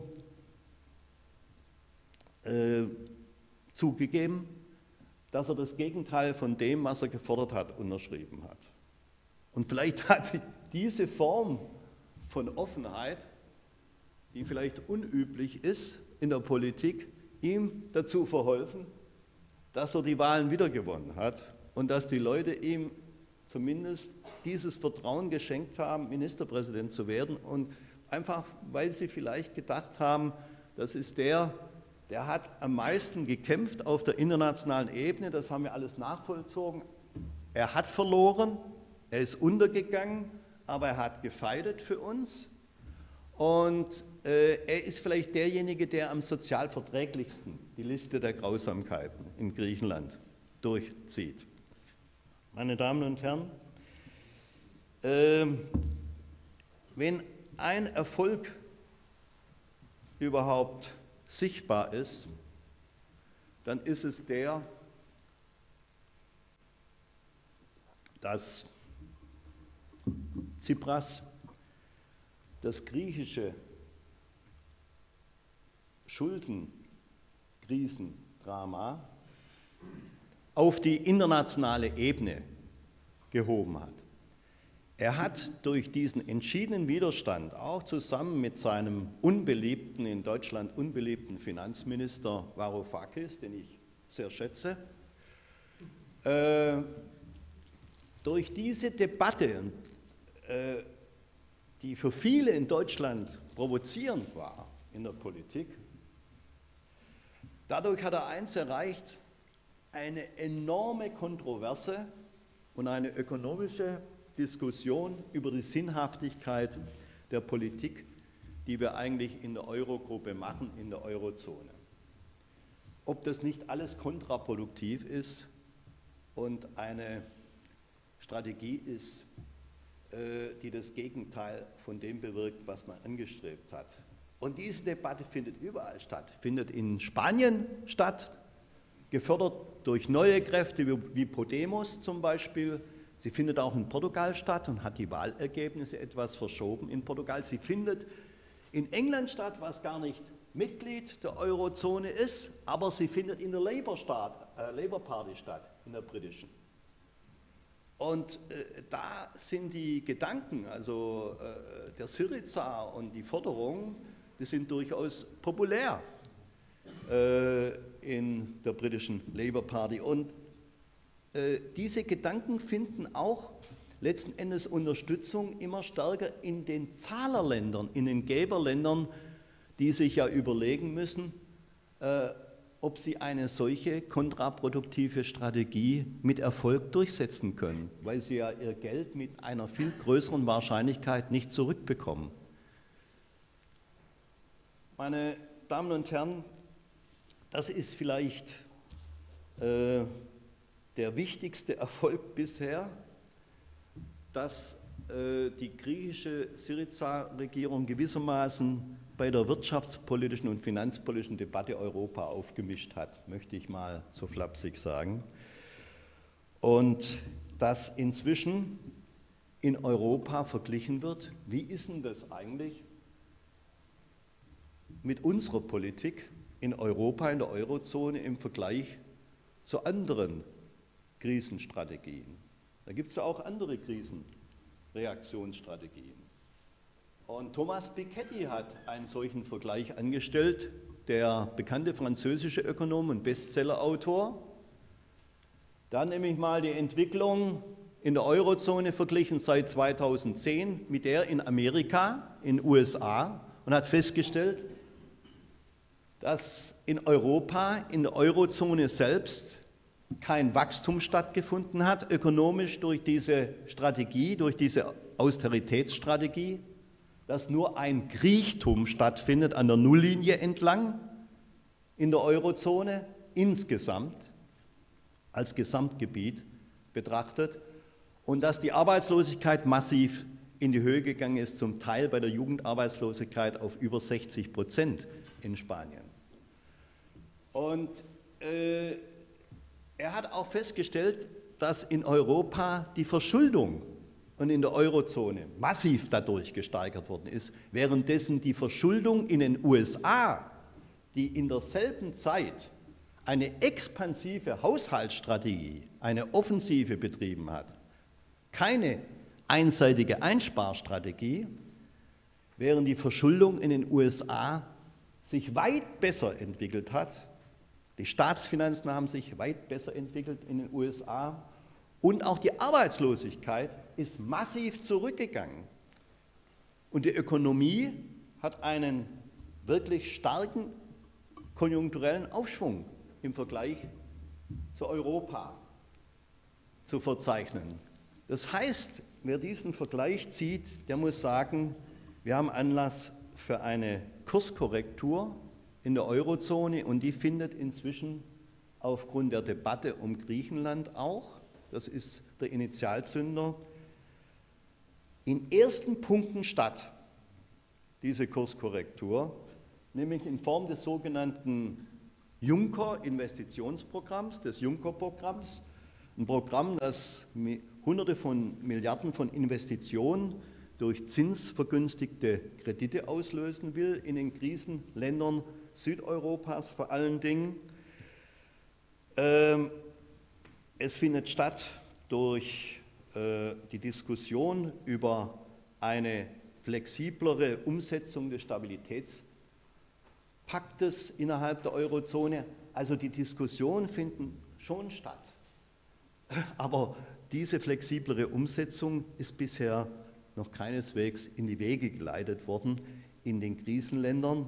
zugegeben, dass er das Gegenteil von dem, was er gefordert hat, unterschrieben hat. Und vielleicht hat diese Form von Offenheit, die vielleicht unüblich ist in der Politik, ihm dazu verholfen, dass er die Wahlen wiedergewonnen hat und dass die Leute ihm zumindest dieses Vertrauen geschenkt haben, Ministerpräsident zu werden, und einfach, weil sie vielleicht gedacht haben, das ist der hat am meisten gekämpft auf der internationalen Ebene, das haben wir alles nachvollzogen. Er hat verloren, er ist untergegangen, aber er hat gefeitet für uns, und er ist vielleicht derjenige, der am sozial verträglichsten die Liste der Grausamkeiten in Griechenland durchzieht. Meine Damen und Herren, wenn ein Erfolg überhaupt sichtbar ist, dann ist es der, dass Tsipras das griechische Schuldenkrisendrama auf die internationale Ebene gehoben hat. Er hat durch diesen entschiedenen Widerstand, auch zusammen mit seinem unbeliebten, in Deutschland unbeliebten Finanzminister Varoufakis, den ich sehr schätze, durch diese Debatte, die für viele in Deutschland provozierend war in der Politik, dadurch hat er eins erreicht: eine enorme Kontroverse und eine ökonomische Diskussion über die Sinnhaftigkeit der Politik, die wir eigentlich in der Eurogruppe machen, in der Eurozone. Ob das nicht alles kontraproduktiv ist und eine Strategie ist, die das Gegenteil von dem bewirkt, was man angestrebt hat. Und diese Debatte findet überall statt, findet in Spanien statt, gefördert durch neue Kräfte wie Podemos zum Beispiel. Sie findet auch in Portugal statt und hat die Wahlergebnisse etwas verschoben in Portugal. Sie findet in England statt, was gar nicht Mitglied der Eurozone ist, aber sie findet in der Labour Party statt, in der britischen. Und da sind die Gedanken, also der Syriza und die Forderungen, die sind durchaus populär in der britischen Labour Party. Und diese Gedanken finden auch letzten Endes Unterstützung immer stärker in den Zahlerländern, in den Geberländern, die sich ja überlegen müssen, ob sie eine solche kontraproduktive Strategie mit Erfolg durchsetzen können, weil sie ja ihr Geld mit einer viel größeren Wahrscheinlichkeit nicht zurückbekommen. Meine Damen und Herren, das ist vielleicht der wichtigste Erfolg bisher, dass die griechische Syriza-Regierung gewissermaßen bei der wirtschaftspolitischen und finanzpolitischen Debatte Europa aufgemischt hat, möchte ich mal so flapsig sagen. Und dass inzwischen in Europa verglichen wird, wie ist denn das eigentlich mit unserer Politik in Europa, in der Eurozone im Vergleich zu anderen Krisenstrategien. Da gibt es ja auch andere Krisenreaktionsstrategien. Und Thomas Piketty hat einen solchen Vergleich angestellt, der bekannte französische Ökonom und Bestsellerautor. Da hat nämlich mal die Entwicklung in der Eurozone verglichen seit 2010 mit der in Amerika, in den USA, und hat festgestellt, dass in Europa, in der Eurozone selbst, kein Wachstum stattgefunden hat, ökonomisch durch diese Strategie, durch diese Austeritätsstrategie, dass nur ein Kriechtum stattfindet an der Nulllinie entlang in der Eurozone insgesamt, als Gesamtgebiet betrachtet, und dass die Arbeitslosigkeit massiv in die Höhe gegangen ist, zum Teil bei der Jugendarbeitslosigkeit auf über 60% in Spanien. Und er hat auch festgestellt, dass in Europa die Verschuldung und in der Eurozone massiv dadurch gesteigert worden ist, währenddessen die Verschuldung in den USA, die in derselben Zeit eine expansive Haushaltsstrategie, eine Offensive betrieben hat, keine einseitige Einsparstrategie, während die Verschuldung in den USA sich weit besser entwickelt hat. Die Staatsfinanzen haben sich weit besser entwickelt in den USA und auch die Arbeitslosigkeit ist massiv zurückgegangen. Und die Ökonomie hat einen wirklich starken konjunkturellen Aufschwung im Vergleich zu Europa zu verzeichnen. Das heißt, wer diesen Vergleich zieht, der muss sagen, wir haben Anlass für eine Kurskorrektur in der Eurozone und die findet inzwischen aufgrund der Debatte um Griechenland auch, das ist der Initialzünder, in ersten Punkten statt, diese Kurskorrektur, nämlich in Form des sogenannten Juncker-Investitionsprogramms, des Juncker-Programms, ein Programm, das Hunderte von Milliarden von Investitionen durch zinsvergünstigte Kredite auslösen will in den Krisenländern Südeuropas vor allen Dingen. Es findet statt durch die Diskussion über eine flexiblere Umsetzung des Stabilitätspaktes innerhalb der Eurozone. Also die Diskussionen finden schon statt. Aber diese flexiblere Umsetzung ist bisher noch keineswegs in die Wege geleitet worden in den Krisenländern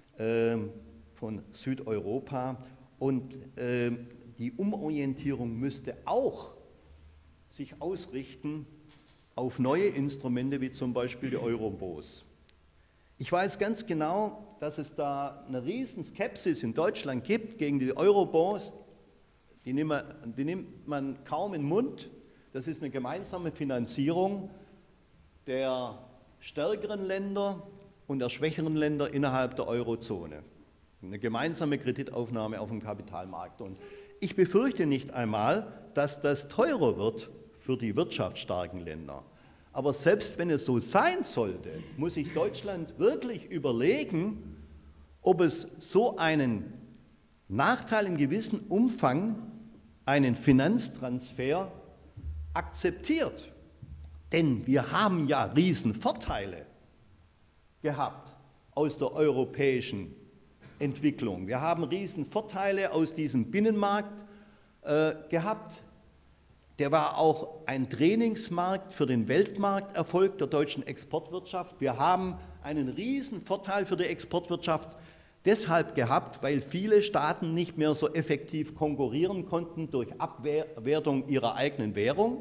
von Südeuropa. Und die Umorientierung müsste auch sich ausrichten auf neue Instrumente, wie zum Beispiel die Eurobonds. Ich weiß ganz genau, dass es da eine riesen Skepsis in Deutschland gibt gegen die Eurobonds. Die nimmt man kaum in den Mund. Das ist eine gemeinsame Finanzierung der stärkeren Länder und der schwächeren Länder innerhalb der Eurozone. Eine gemeinsame Kreditaufnahme auf dem Kapitalmarkt. Und ich befürchte nicht einmal, dass das teurer wird für die wirtschaftsstarken Länder. Aber selbst wenn es so sein sollte, muss sich Deutschland wirklich überlegen, ob es so einen Nachteil in gewissem Umfang, einen Finanztransfer, akzeptiert. Denn wir haben ja Riesenvorteile gehabt aus der europäischen Entwicklung. Wir haben Riesenvorteile aus diesem Binnenmarkt gehabt. Der war auch ein Trainingsmarkt für den Weltmarkterfolg der deutschen Exportwirtschaft. Wir haben einen Riesenvorteil für die Exportwirtschaft deshalb gehabt, weil viele Staaten nicht mehr so effektiv konkurrieren konnten durch Abwertung ihrer eigenen Währung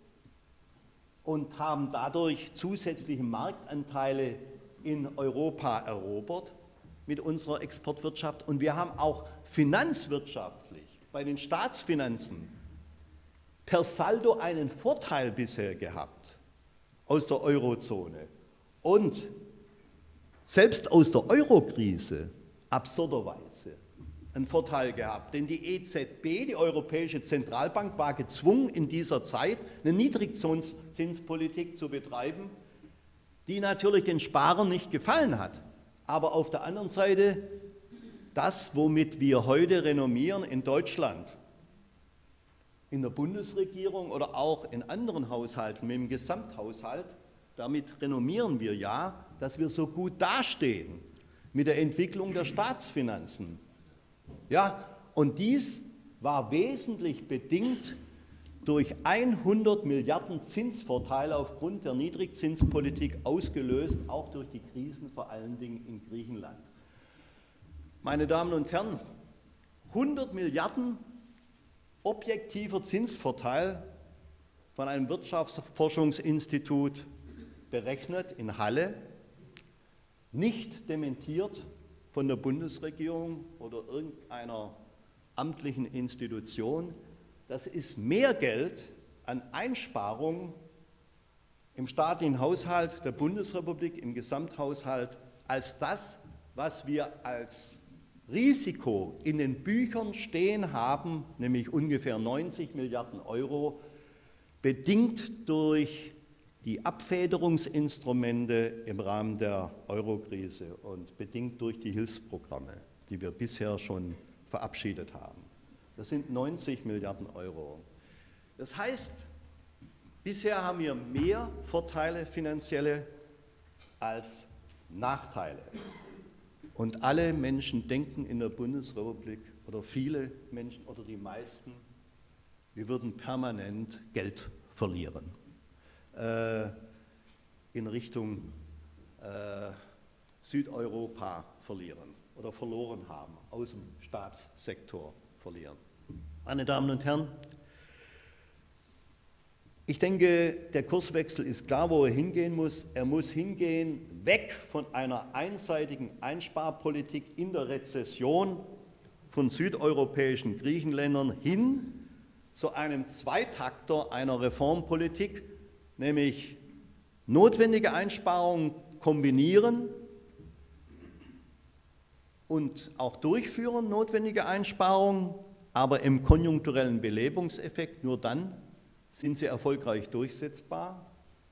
und haben dadurch zusätzliche Marktanteile in Europa erobert mit unserer Exportwirtschaft. Und wir haben auch finanzwirtschaftlich bei den Staatsfinanzen per Saldo einen Vorteil bisher gehabt aus der Eurozone und selbst aus der Eurokrise absurderweise einen Vorteil gehabt. Denn die EZB, die Europäische Zentralbank, war gezwungen in dieser Zeit eine Niedrigzinspolitik zu betreiben, die natürlich den Sparern nicht gefallen hat. Aber auf der anderen Seite das, womit wir heute renommieren in Deutschland, in der Bundesregierung oder auch in anderen Haushalten, mit dem Gesamthaushalt, damit renommieren wir ja, dass wir so gut dastehen mit der Entwicklung der Staatsfinanzen. Ja, und dies war wesentlich bedingt durch 100 Milliarden Zinsvorteile aufgrund der Niedrigzinspolitik ausgelöst, auch durch die Krisen, vor allen Dingen in Griechenland. Meine Damen und Herren, 100 Milliarden objektiver Zinsvorteil von einem Wirtschaftsforschungsinstitut berechnet in Halle, nicht dementiert von der Bundesregierung oder irgendeiner amtlichen Institution. Das ist mehr Geld an Einsparungen im staatlichen Haushalt der Bundesrepublik, im Gesamthaushalt, als das, was wir als Risiko in den Büchern stehen haben, nämlich ungefähr 90 Milliarden Euro, bedingt durch die Abfederungsinstrumente im Rahmen der Eurokrise und bedingt durch die Hilfsprogramme, die wir bisher schon verabschiedet haben. Das sind 90 Milliarden Euro. Das heißt, bisher haben wir mehr Vorteile finanzielle als Nachteile. Und alle Menschen denken in der Bundesrepublik, oder viele Menschen oder die meisten, wir würden permanent Geld verlieren in Richtung Südeuropa verlieren oder verloren haben, aus dem Staatssektor verlieren. Meine Damen und Herren, ich denke, der Kurswechsel ist klar, wo er hingehen muss. Er muss hingehen, weg von einer einseitigen Einsparpolitik in der Rezession von südeuropäischen Griechenländern hin zu einem Zweitakter einer Reformpolitik, nämlich notwendige Einsparungen kombinieren und auch durchführen, notwendige Einsparungen, aber im konjunkturellen Belebungseffekt, nur dann sind sie erfolgreich durchsetzbar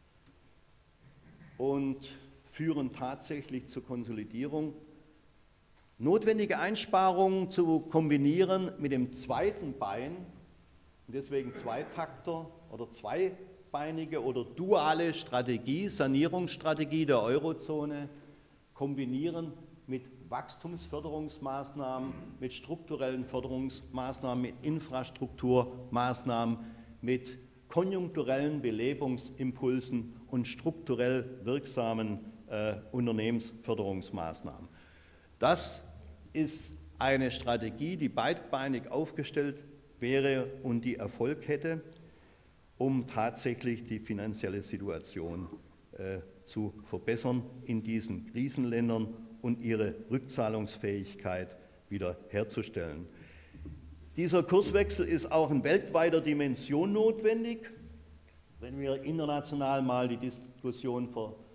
und führen tatsächlich zur Konsolidierung. Notwendige Einsparungen zu kombinieren mit dem zweiten Bein, und deswegen Zweitakter oder zweibeinige oder duale Strategie, Sanierungsstrategie der Eurozone, kombinieren mit Wachstumsförderungsmaßnahmen, mit strukturellen Förderungsmaßnahmen, mit Infrastrukturmaßnahmen, mit konjunkturellen Belebungsimpulsen und strukturell wirksamen Unternehmensförderungsmaßnahmen. Das ist eine Strategie, die beidbeinig aufgestellt wäre und die Erfolg hätte, um tatsächlich die finanzielle Situation zu verbessern in diesen Krisenländern und ihre Rückzahlungsfähigkeit wieder herzustellen. Dieser Kurswechsel ist auch in weltweiter Dimension notwendig. Wenn wir international mal die Diskussion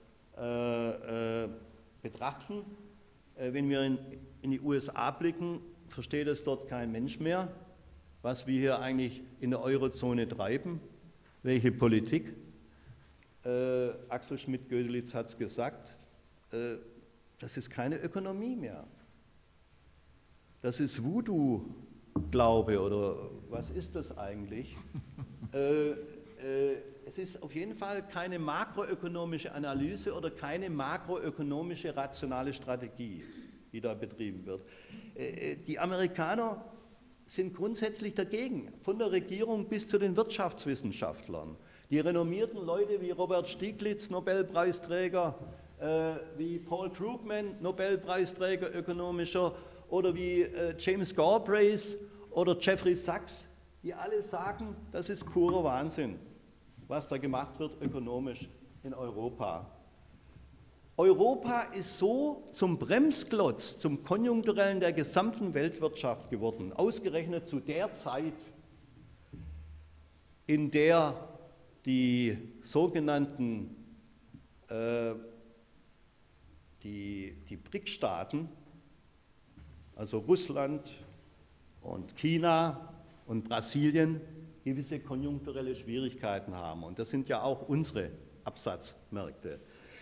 betrachten, wenn wir in die USA blicken, versteht es dort kein Mensch mehr, was wir hier eigentlich in der Eurozone treiben, welche Politik. Axel Schmidt-Gödelitz hat es gesagt, das ist keine Ökonomie mehr. Das ist Voodoo-Glaube oder was ist das eigentlich? Es ist auf jeden Fall keine makroökonomische Analyse oder keine makroökonomische rationale Strategie, die da betrieben wird. Die Amerikaner sind grundsätzlich dagegen, von der Regierung bis zu den Wirtschaftswissenschaftlern. Die renommierten Leute wie Robert Stieglitz, Nobelpreisträger, wie Paul Krugman, Nobelpreisträger ökonomischer, oder wie James Galbraith oder Jeffrey Sachs, die alle sagen, das ist purer Wahnsinn, was da gemacht wird ökonomisch in Europa. Europa ist so zum Bremsklotz, zum Konjunkturellen der gesamten Weltwirtschaft geworden, ausgerechnet zu der Zeit, in der die sogenannten die BRIC-Staaten, also Russland und China und Brasilien, gewisse konjunkturelle Schwierigkeiten haben. Und das sind ja auch unsere Absatzmärkte.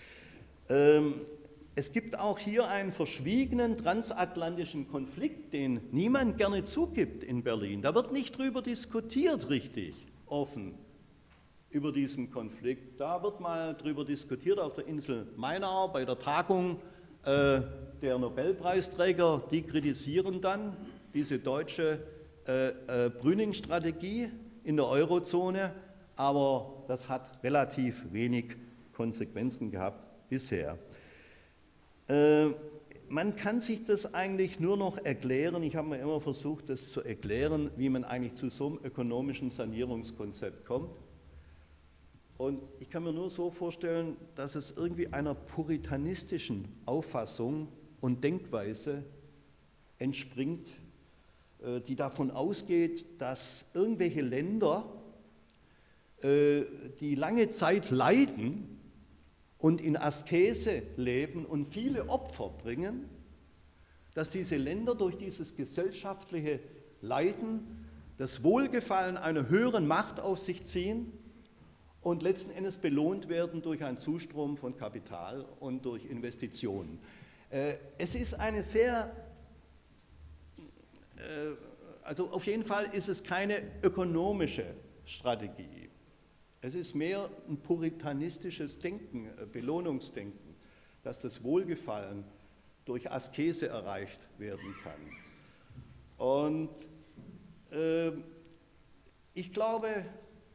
Es gibt auch hier einen verschwiegenen transatlantischen Konflikt, den niemand gerne zugibt in Berlin. Da wird nicht drüber diskutiert, richtig offen, über diesen Konflikt. Da wird mal drüber diskutiert auf der Insel Mainau bei der Tagung der Nobelpreisträger. Die kritisieren dann diese deutsche Brüning-Strategie in der Eurozone, aber das hat relativ wenig Konsequenzen gehabt bisher. man kann sich das eigentlich nur noch erklären, ich habe mir immer versucht, das zu erklären, wie man eigentlich zu so einem ökonomischen Sanierungskonzept kommt. Und ich kann mir nur so vorstellen, dass es irgendwie einer puritanistischen Auffassung und Denkweise entspringt, die davon ausgeht, dass irgendwelche Länder, die lange Zeit leiden und in Askese leben und viele Opfer bringen, dass diese Länder durch dieses gesellschaftliche Leiden das Wohlgefallen einer höheren Macht auf sich ziehen und letzten Endes belohnt werden durch einen Zustrom von Kapital und durch Investitionen. Es ist eine sehr, also auf jeden Fall ist es keine ökonomische Strategie. Es ist mehr ein puritanistisches Denken, Belohnungsdenken, dass das Wohlgefallen durch Askese erreicht werden kann. Und ich glaube,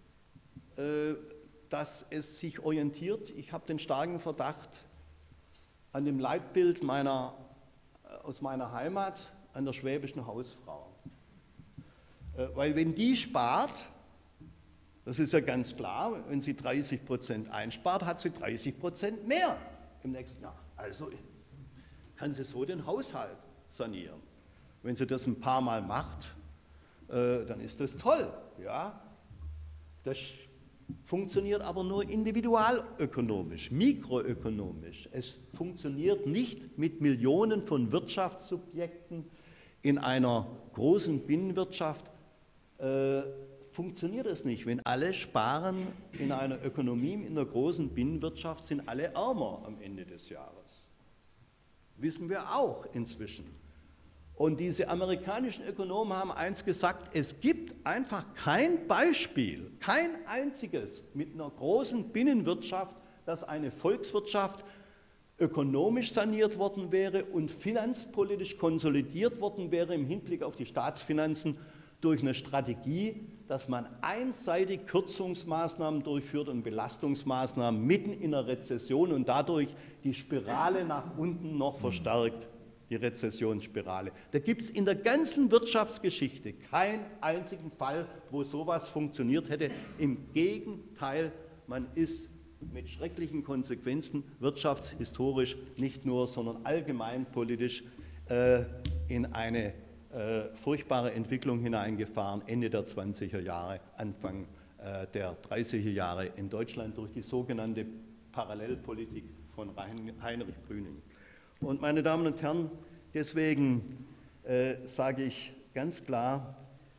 dass es sich orientiert, ich habe den starken Verdacht, an dem Leitbild aus meiner Heimat, an der schwäbischen Hausfrau. Weil wenn die spart, das ist ja ganz klar, wenn sie 30% einspart, hat sie 30% mehr im nächsten Jahr. Also kann sie so den Haushalt sanieren. Wenn sie das ein paar Mal macht, dann ist das toll. Ja? Das funktioniert aber nur individualökonomisch, mikroökonomisch. Es funktioniert nicht mit Millionen von Wirtschaftssubjekten in einer großen Binnenwirtschaft. Funktioniert es nicht. Wenn alle sparen in einer Ökonomie, in der großen Binnenwirtschaft, sind alle ärmer am Ende des Jahres. Wissen wir auch inzwischen. Und diese amerikanischen Ökonomen haben eins gesagt, es gibt einfach kein Beispiel, kein einziges mit einer großen Binnenwirtschaft, dass eine Volkswirtschaft ökonomisch saniert worden wäre und finanzpolitisch konsolidiert worden wäre im Hinblick auf die Staatsfinanzen durch eine Strategie, dass man einseitig Kürzungsmaßnahmen durchführt und Belastungsmaßnahmen mitten in einer Rezession und dadurch die Spirale nach unten noch verstärkt, die Rezessionsspirale. Da gibt es in der ganzen Wirtschaftsgeschichte keinen einzigen Fall, wo sowas funktioniert hätte. Im Gegenteil, man ist mit schrecklichen Konsequenzen wirtschaftshistorisch nicht nur, sondern allgemeinpolitisch in eine furchtbare Entwicklung hineingefahren, Ende der 20er Jahre, Anfang der 30er Jahre in Deutschland durch die sogenannte Parallelpolitik von Heinrich Brüning. Und meine Damen und Herren, deswegen sage ich ganz klar,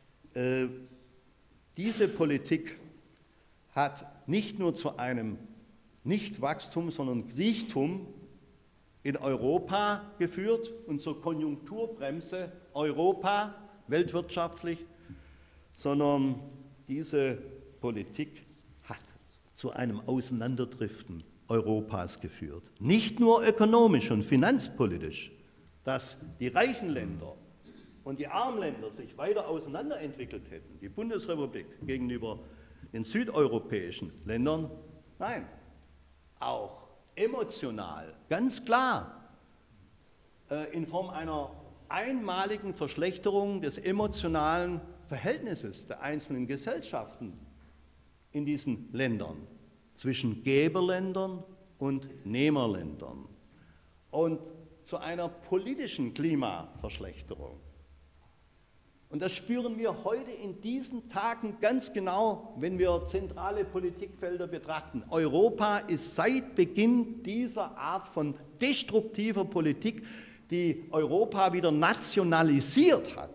diese Politik hat nicht nur zu einem Nichtwachstum, sondern Kriechtum in Europa geführt und zur Konjunkturbremse Europa weltwirtschaftlich, sondern diese Politik hat zu einem Auseinanderdriften Europas geführt. Nicht nur ökonomisch und finanzpolitisch, dass die reichen Länder und die armen Länder sich weiter auseinanderentwickelt hätten, die Bundesrepublik gegenüber den südeuropäischen Ländern, nein, auch emotional, ganz klar, in Form einer einmaligen Verschlechterung des emotionalen Verhältnisses der einzelnen Gesellschaften in diesen Ländern zwischen Geberländern und Nehmerländern und zu einer politischen Klimaverschlechterung. Und das spüren wir heute in diesen Tagen ganz genau, wenn wir zentrale Politikfelder betrachten. Europa ist seit Beginn dieser Art von destruktiver Politik, die Europa wieder nationalisiert hat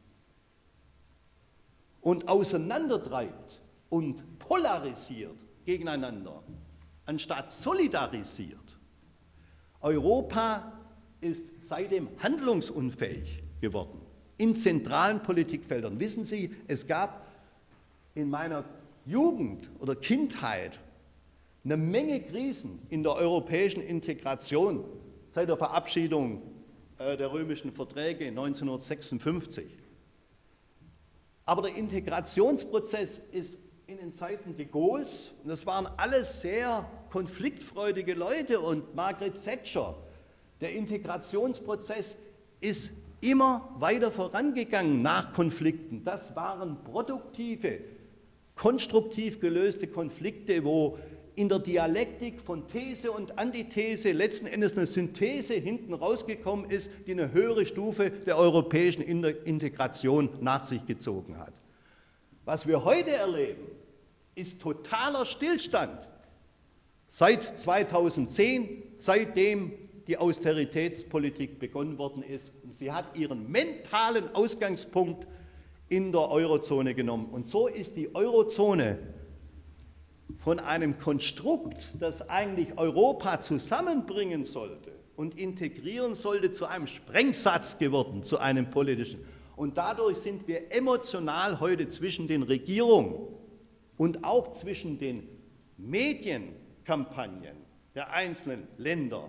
und auseinandertreibt und polarisiert gegeneinander, anstatt solidarisiert. Europa ist seitdem handlungsunfähig geworden in zentralen Politikfeldern. Wissen Sie, es gab in meiner Jugend oder Kindheit eine Menge Krisen in der europäischen Integration seit der Verabschiedung der römischen Verträge 1956. Aber der Integrationsprozess ist in den Zeiten de Gaulles, und das waren alles sehr konfliktfreudige Leute, und Margaret Thatcher, Der Integrationsprozess ist immer weiter vorangegangen nach Konflikten. Das waren produktive, konstruktiv gelöste Konflikte, wo in der Dialektik von These und Antithese letzten Endes eine Synthese hinten rausgekommen ist, die eine höhere Stufe der europäischen Integration nach sich gezogen hat. Was wir heute erleben, ist totaler Stillstand. Seit 2010, seitdem die Austeritätspolitik begonnen worden ist. Und sie hat ihren mentalen Ausgangspunkt in der Eurozone genommen. Und so ist die Eurozone von einem Konstrukt, das eigentlich Europa zusammenbringen sollte und integrieren sollte, zu einem Sprengsatz geworden, zu einem politischen. Und dadurch sind wir emotional heute zwischen den Regierungen und auch zwischen den Medienkampagnen der einzelnen Länder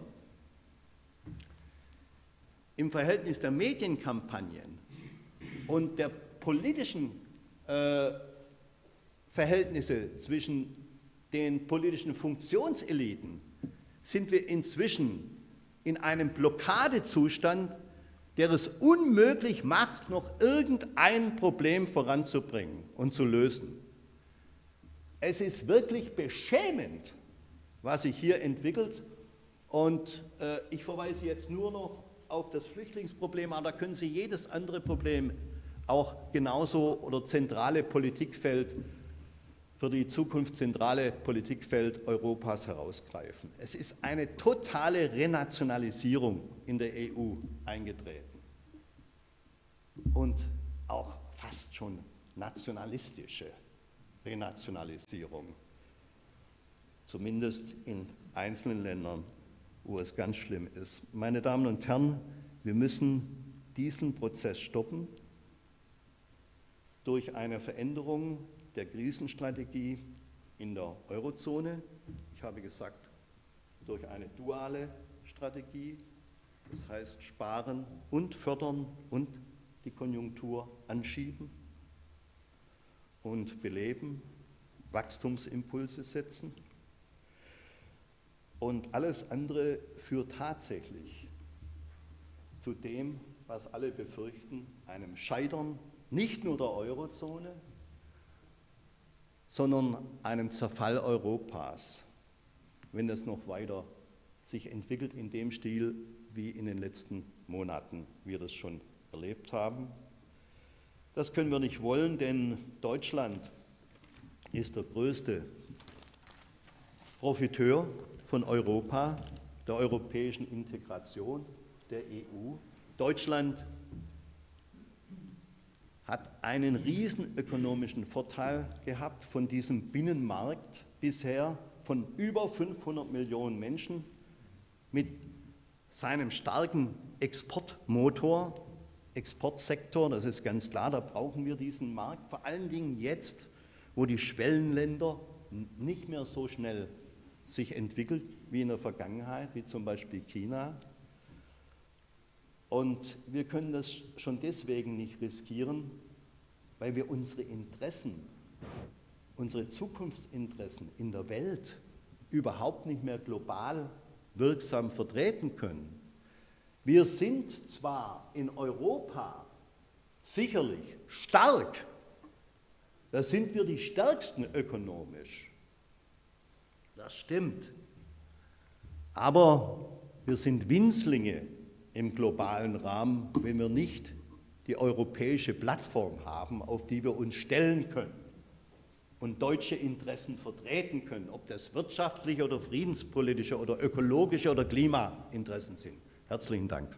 im Verhältnis der Medienkampagnen und der politischen Verhältnisse zwischen den politischen Funktionseliten sind wir inzwischen in einem Blockadezustand, der es unmöglich macht, noch irgendein Problem voranzubringen und zu lösen. Es ist wirklich beschämend, was sich hier entwickelt, und ich verweise jetzt nur noch auf das Flüchtlingsproblem, aber da können Sie jedes andere Problem auch genauso oder zentrale Politikfeld für die Zukunft zentrale Politikfeld Europas herausgreifen. Es ist eine totale Renationalisierung in der EU eingetreten und auch fast schon nationalistische Renationalisierung, zumindest in einzelnen Ländern, wo es ganz schlimm ist. Meine Damen und Herren, wir müssen diesen Prozess stoppen durch eine Veränderung der Krisenstrategie in der Eurozone. Ich habe gesagt, durch eine duale Strategie, das heißt sparen und fördern und die Konjunktur anschieben und beleben, Wachstumsimpulse setzen. Und alles andere führt tatsächlich zu dem, was alle befürchten, einem Scheitern nicht nur der Eurozone, sondern einem Zerfall Europas, wenn es noch weiter sich entwickelt in dem Stil, wie in den letzten Monaten wir das schon erlebt haben. Das können wir nicht wollen, denn Deutschland ist der größte Profiteur von Europa, der europäischen Integration der EU. Deutschland hat einen riesen ökonomischen Vorteil gehabt von diesem Binnenmarkt bisher von über 500 Millionen Menschen mit seinem starken Exportmotor, Exportsektor, das ist ganz klar, da brauchen wir diesen Markt, vor allen Dingen jetzt, wo die Schwellenländer nicht mehr so schnell sich entwickelt wie in der Vergangenheit, wie zum Beispiel China. Und wir können das schon deswegen nicht riskieren, weil wir unsere Interessen, unsere Zukunftsinteressen in der Welt überhaupt nicht mehr global wirksam vertreten können. Wir sind zwar in Europa sicherlich stark, da sind wir die Stärksten ökonomisch, das stimmt, aber wir sind Winzlinge im globalen Rahmen, wenn wir nicht die europäische Plattform haben, auf die wir uns stellen können und deutsche Interessen vertreten können, ob das wirtschaftliche oder friedenspolitische oder ökologische oder Klimainteressen sind. Herzlichen Dank.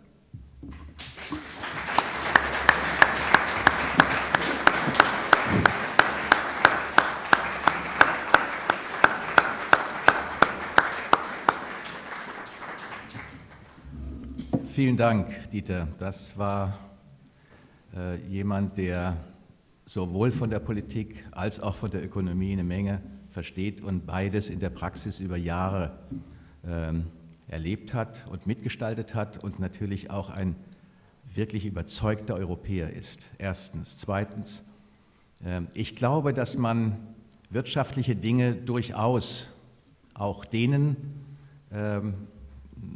Vielen Dank, Dieter. Das war jemand, der sowohl von der Politik als auch von der Ökonomie eine Menge versteht und beides in der Praxis über Jahre erlebt hat und mitgestaltet hat und natürlich auch ein wirklich überzeugter Europäer ist. Erstens. Zweitens, ich glaube, dass man wirtschaftliche Dinge durchaus auch denen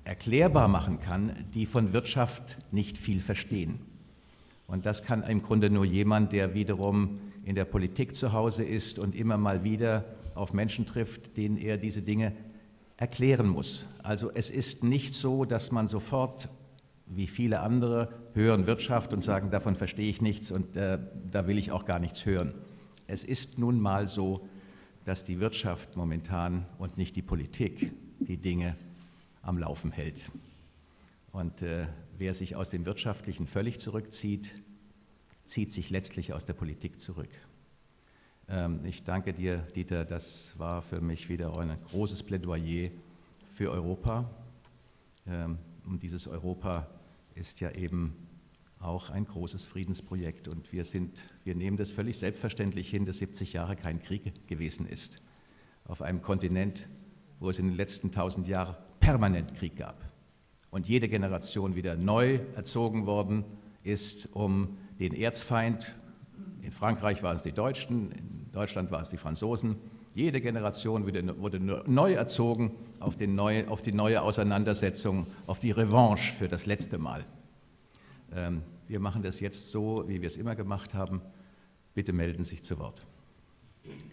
erklärbar machen kann, die von Wirtschaft nicht viel verstehen. Und das kann im Grunde nur jemand, der wiederum in der Politik zu Hause ist und immer mal wieder auf Menschen trifft, denen er diese Dinge erklären muss. Also es ist nicht so, dass man sofort, wie viele andere, hören Wirtschaft und sagen, davon verstehe ich nichts und da will ich auch gar nichts hören. Es ist nun mal so, dass die Wirtschaft momentan und nicht die Politik die Dinge am Laufen hält. Und wer sich aus dem Wirtschaftlichen völlig zurückzieht, zieht sich letztlich aus der Politik zurück. Ich danke dir, Dieter, das war für mich wieder ein großes Plädoyer für Europa. Und dieses Europa ist ja eben auch ein großes Friedensprojekt. Und wir nehmen das völlig selbstverständlich hin, dass 70 Jahre kein Krieg gewesen ist. Auf einem Kontinent, wo es in den letzten 1000 Jahren permanent Krieg gab. Und jede Generation wieder neu erzogen worden ist, um den Erzfeind, in Frankreich waren es die Deutschen, in Deutschland waren es die Franzosen, jede Generation wurde neu erzogen auf die neue Auseinandersetzung, auf die Revanche für das letzte Mal. Wir machen das jetzt so, wie wir es immer gemacht haben. Bitte melden Sie sich zu Wort.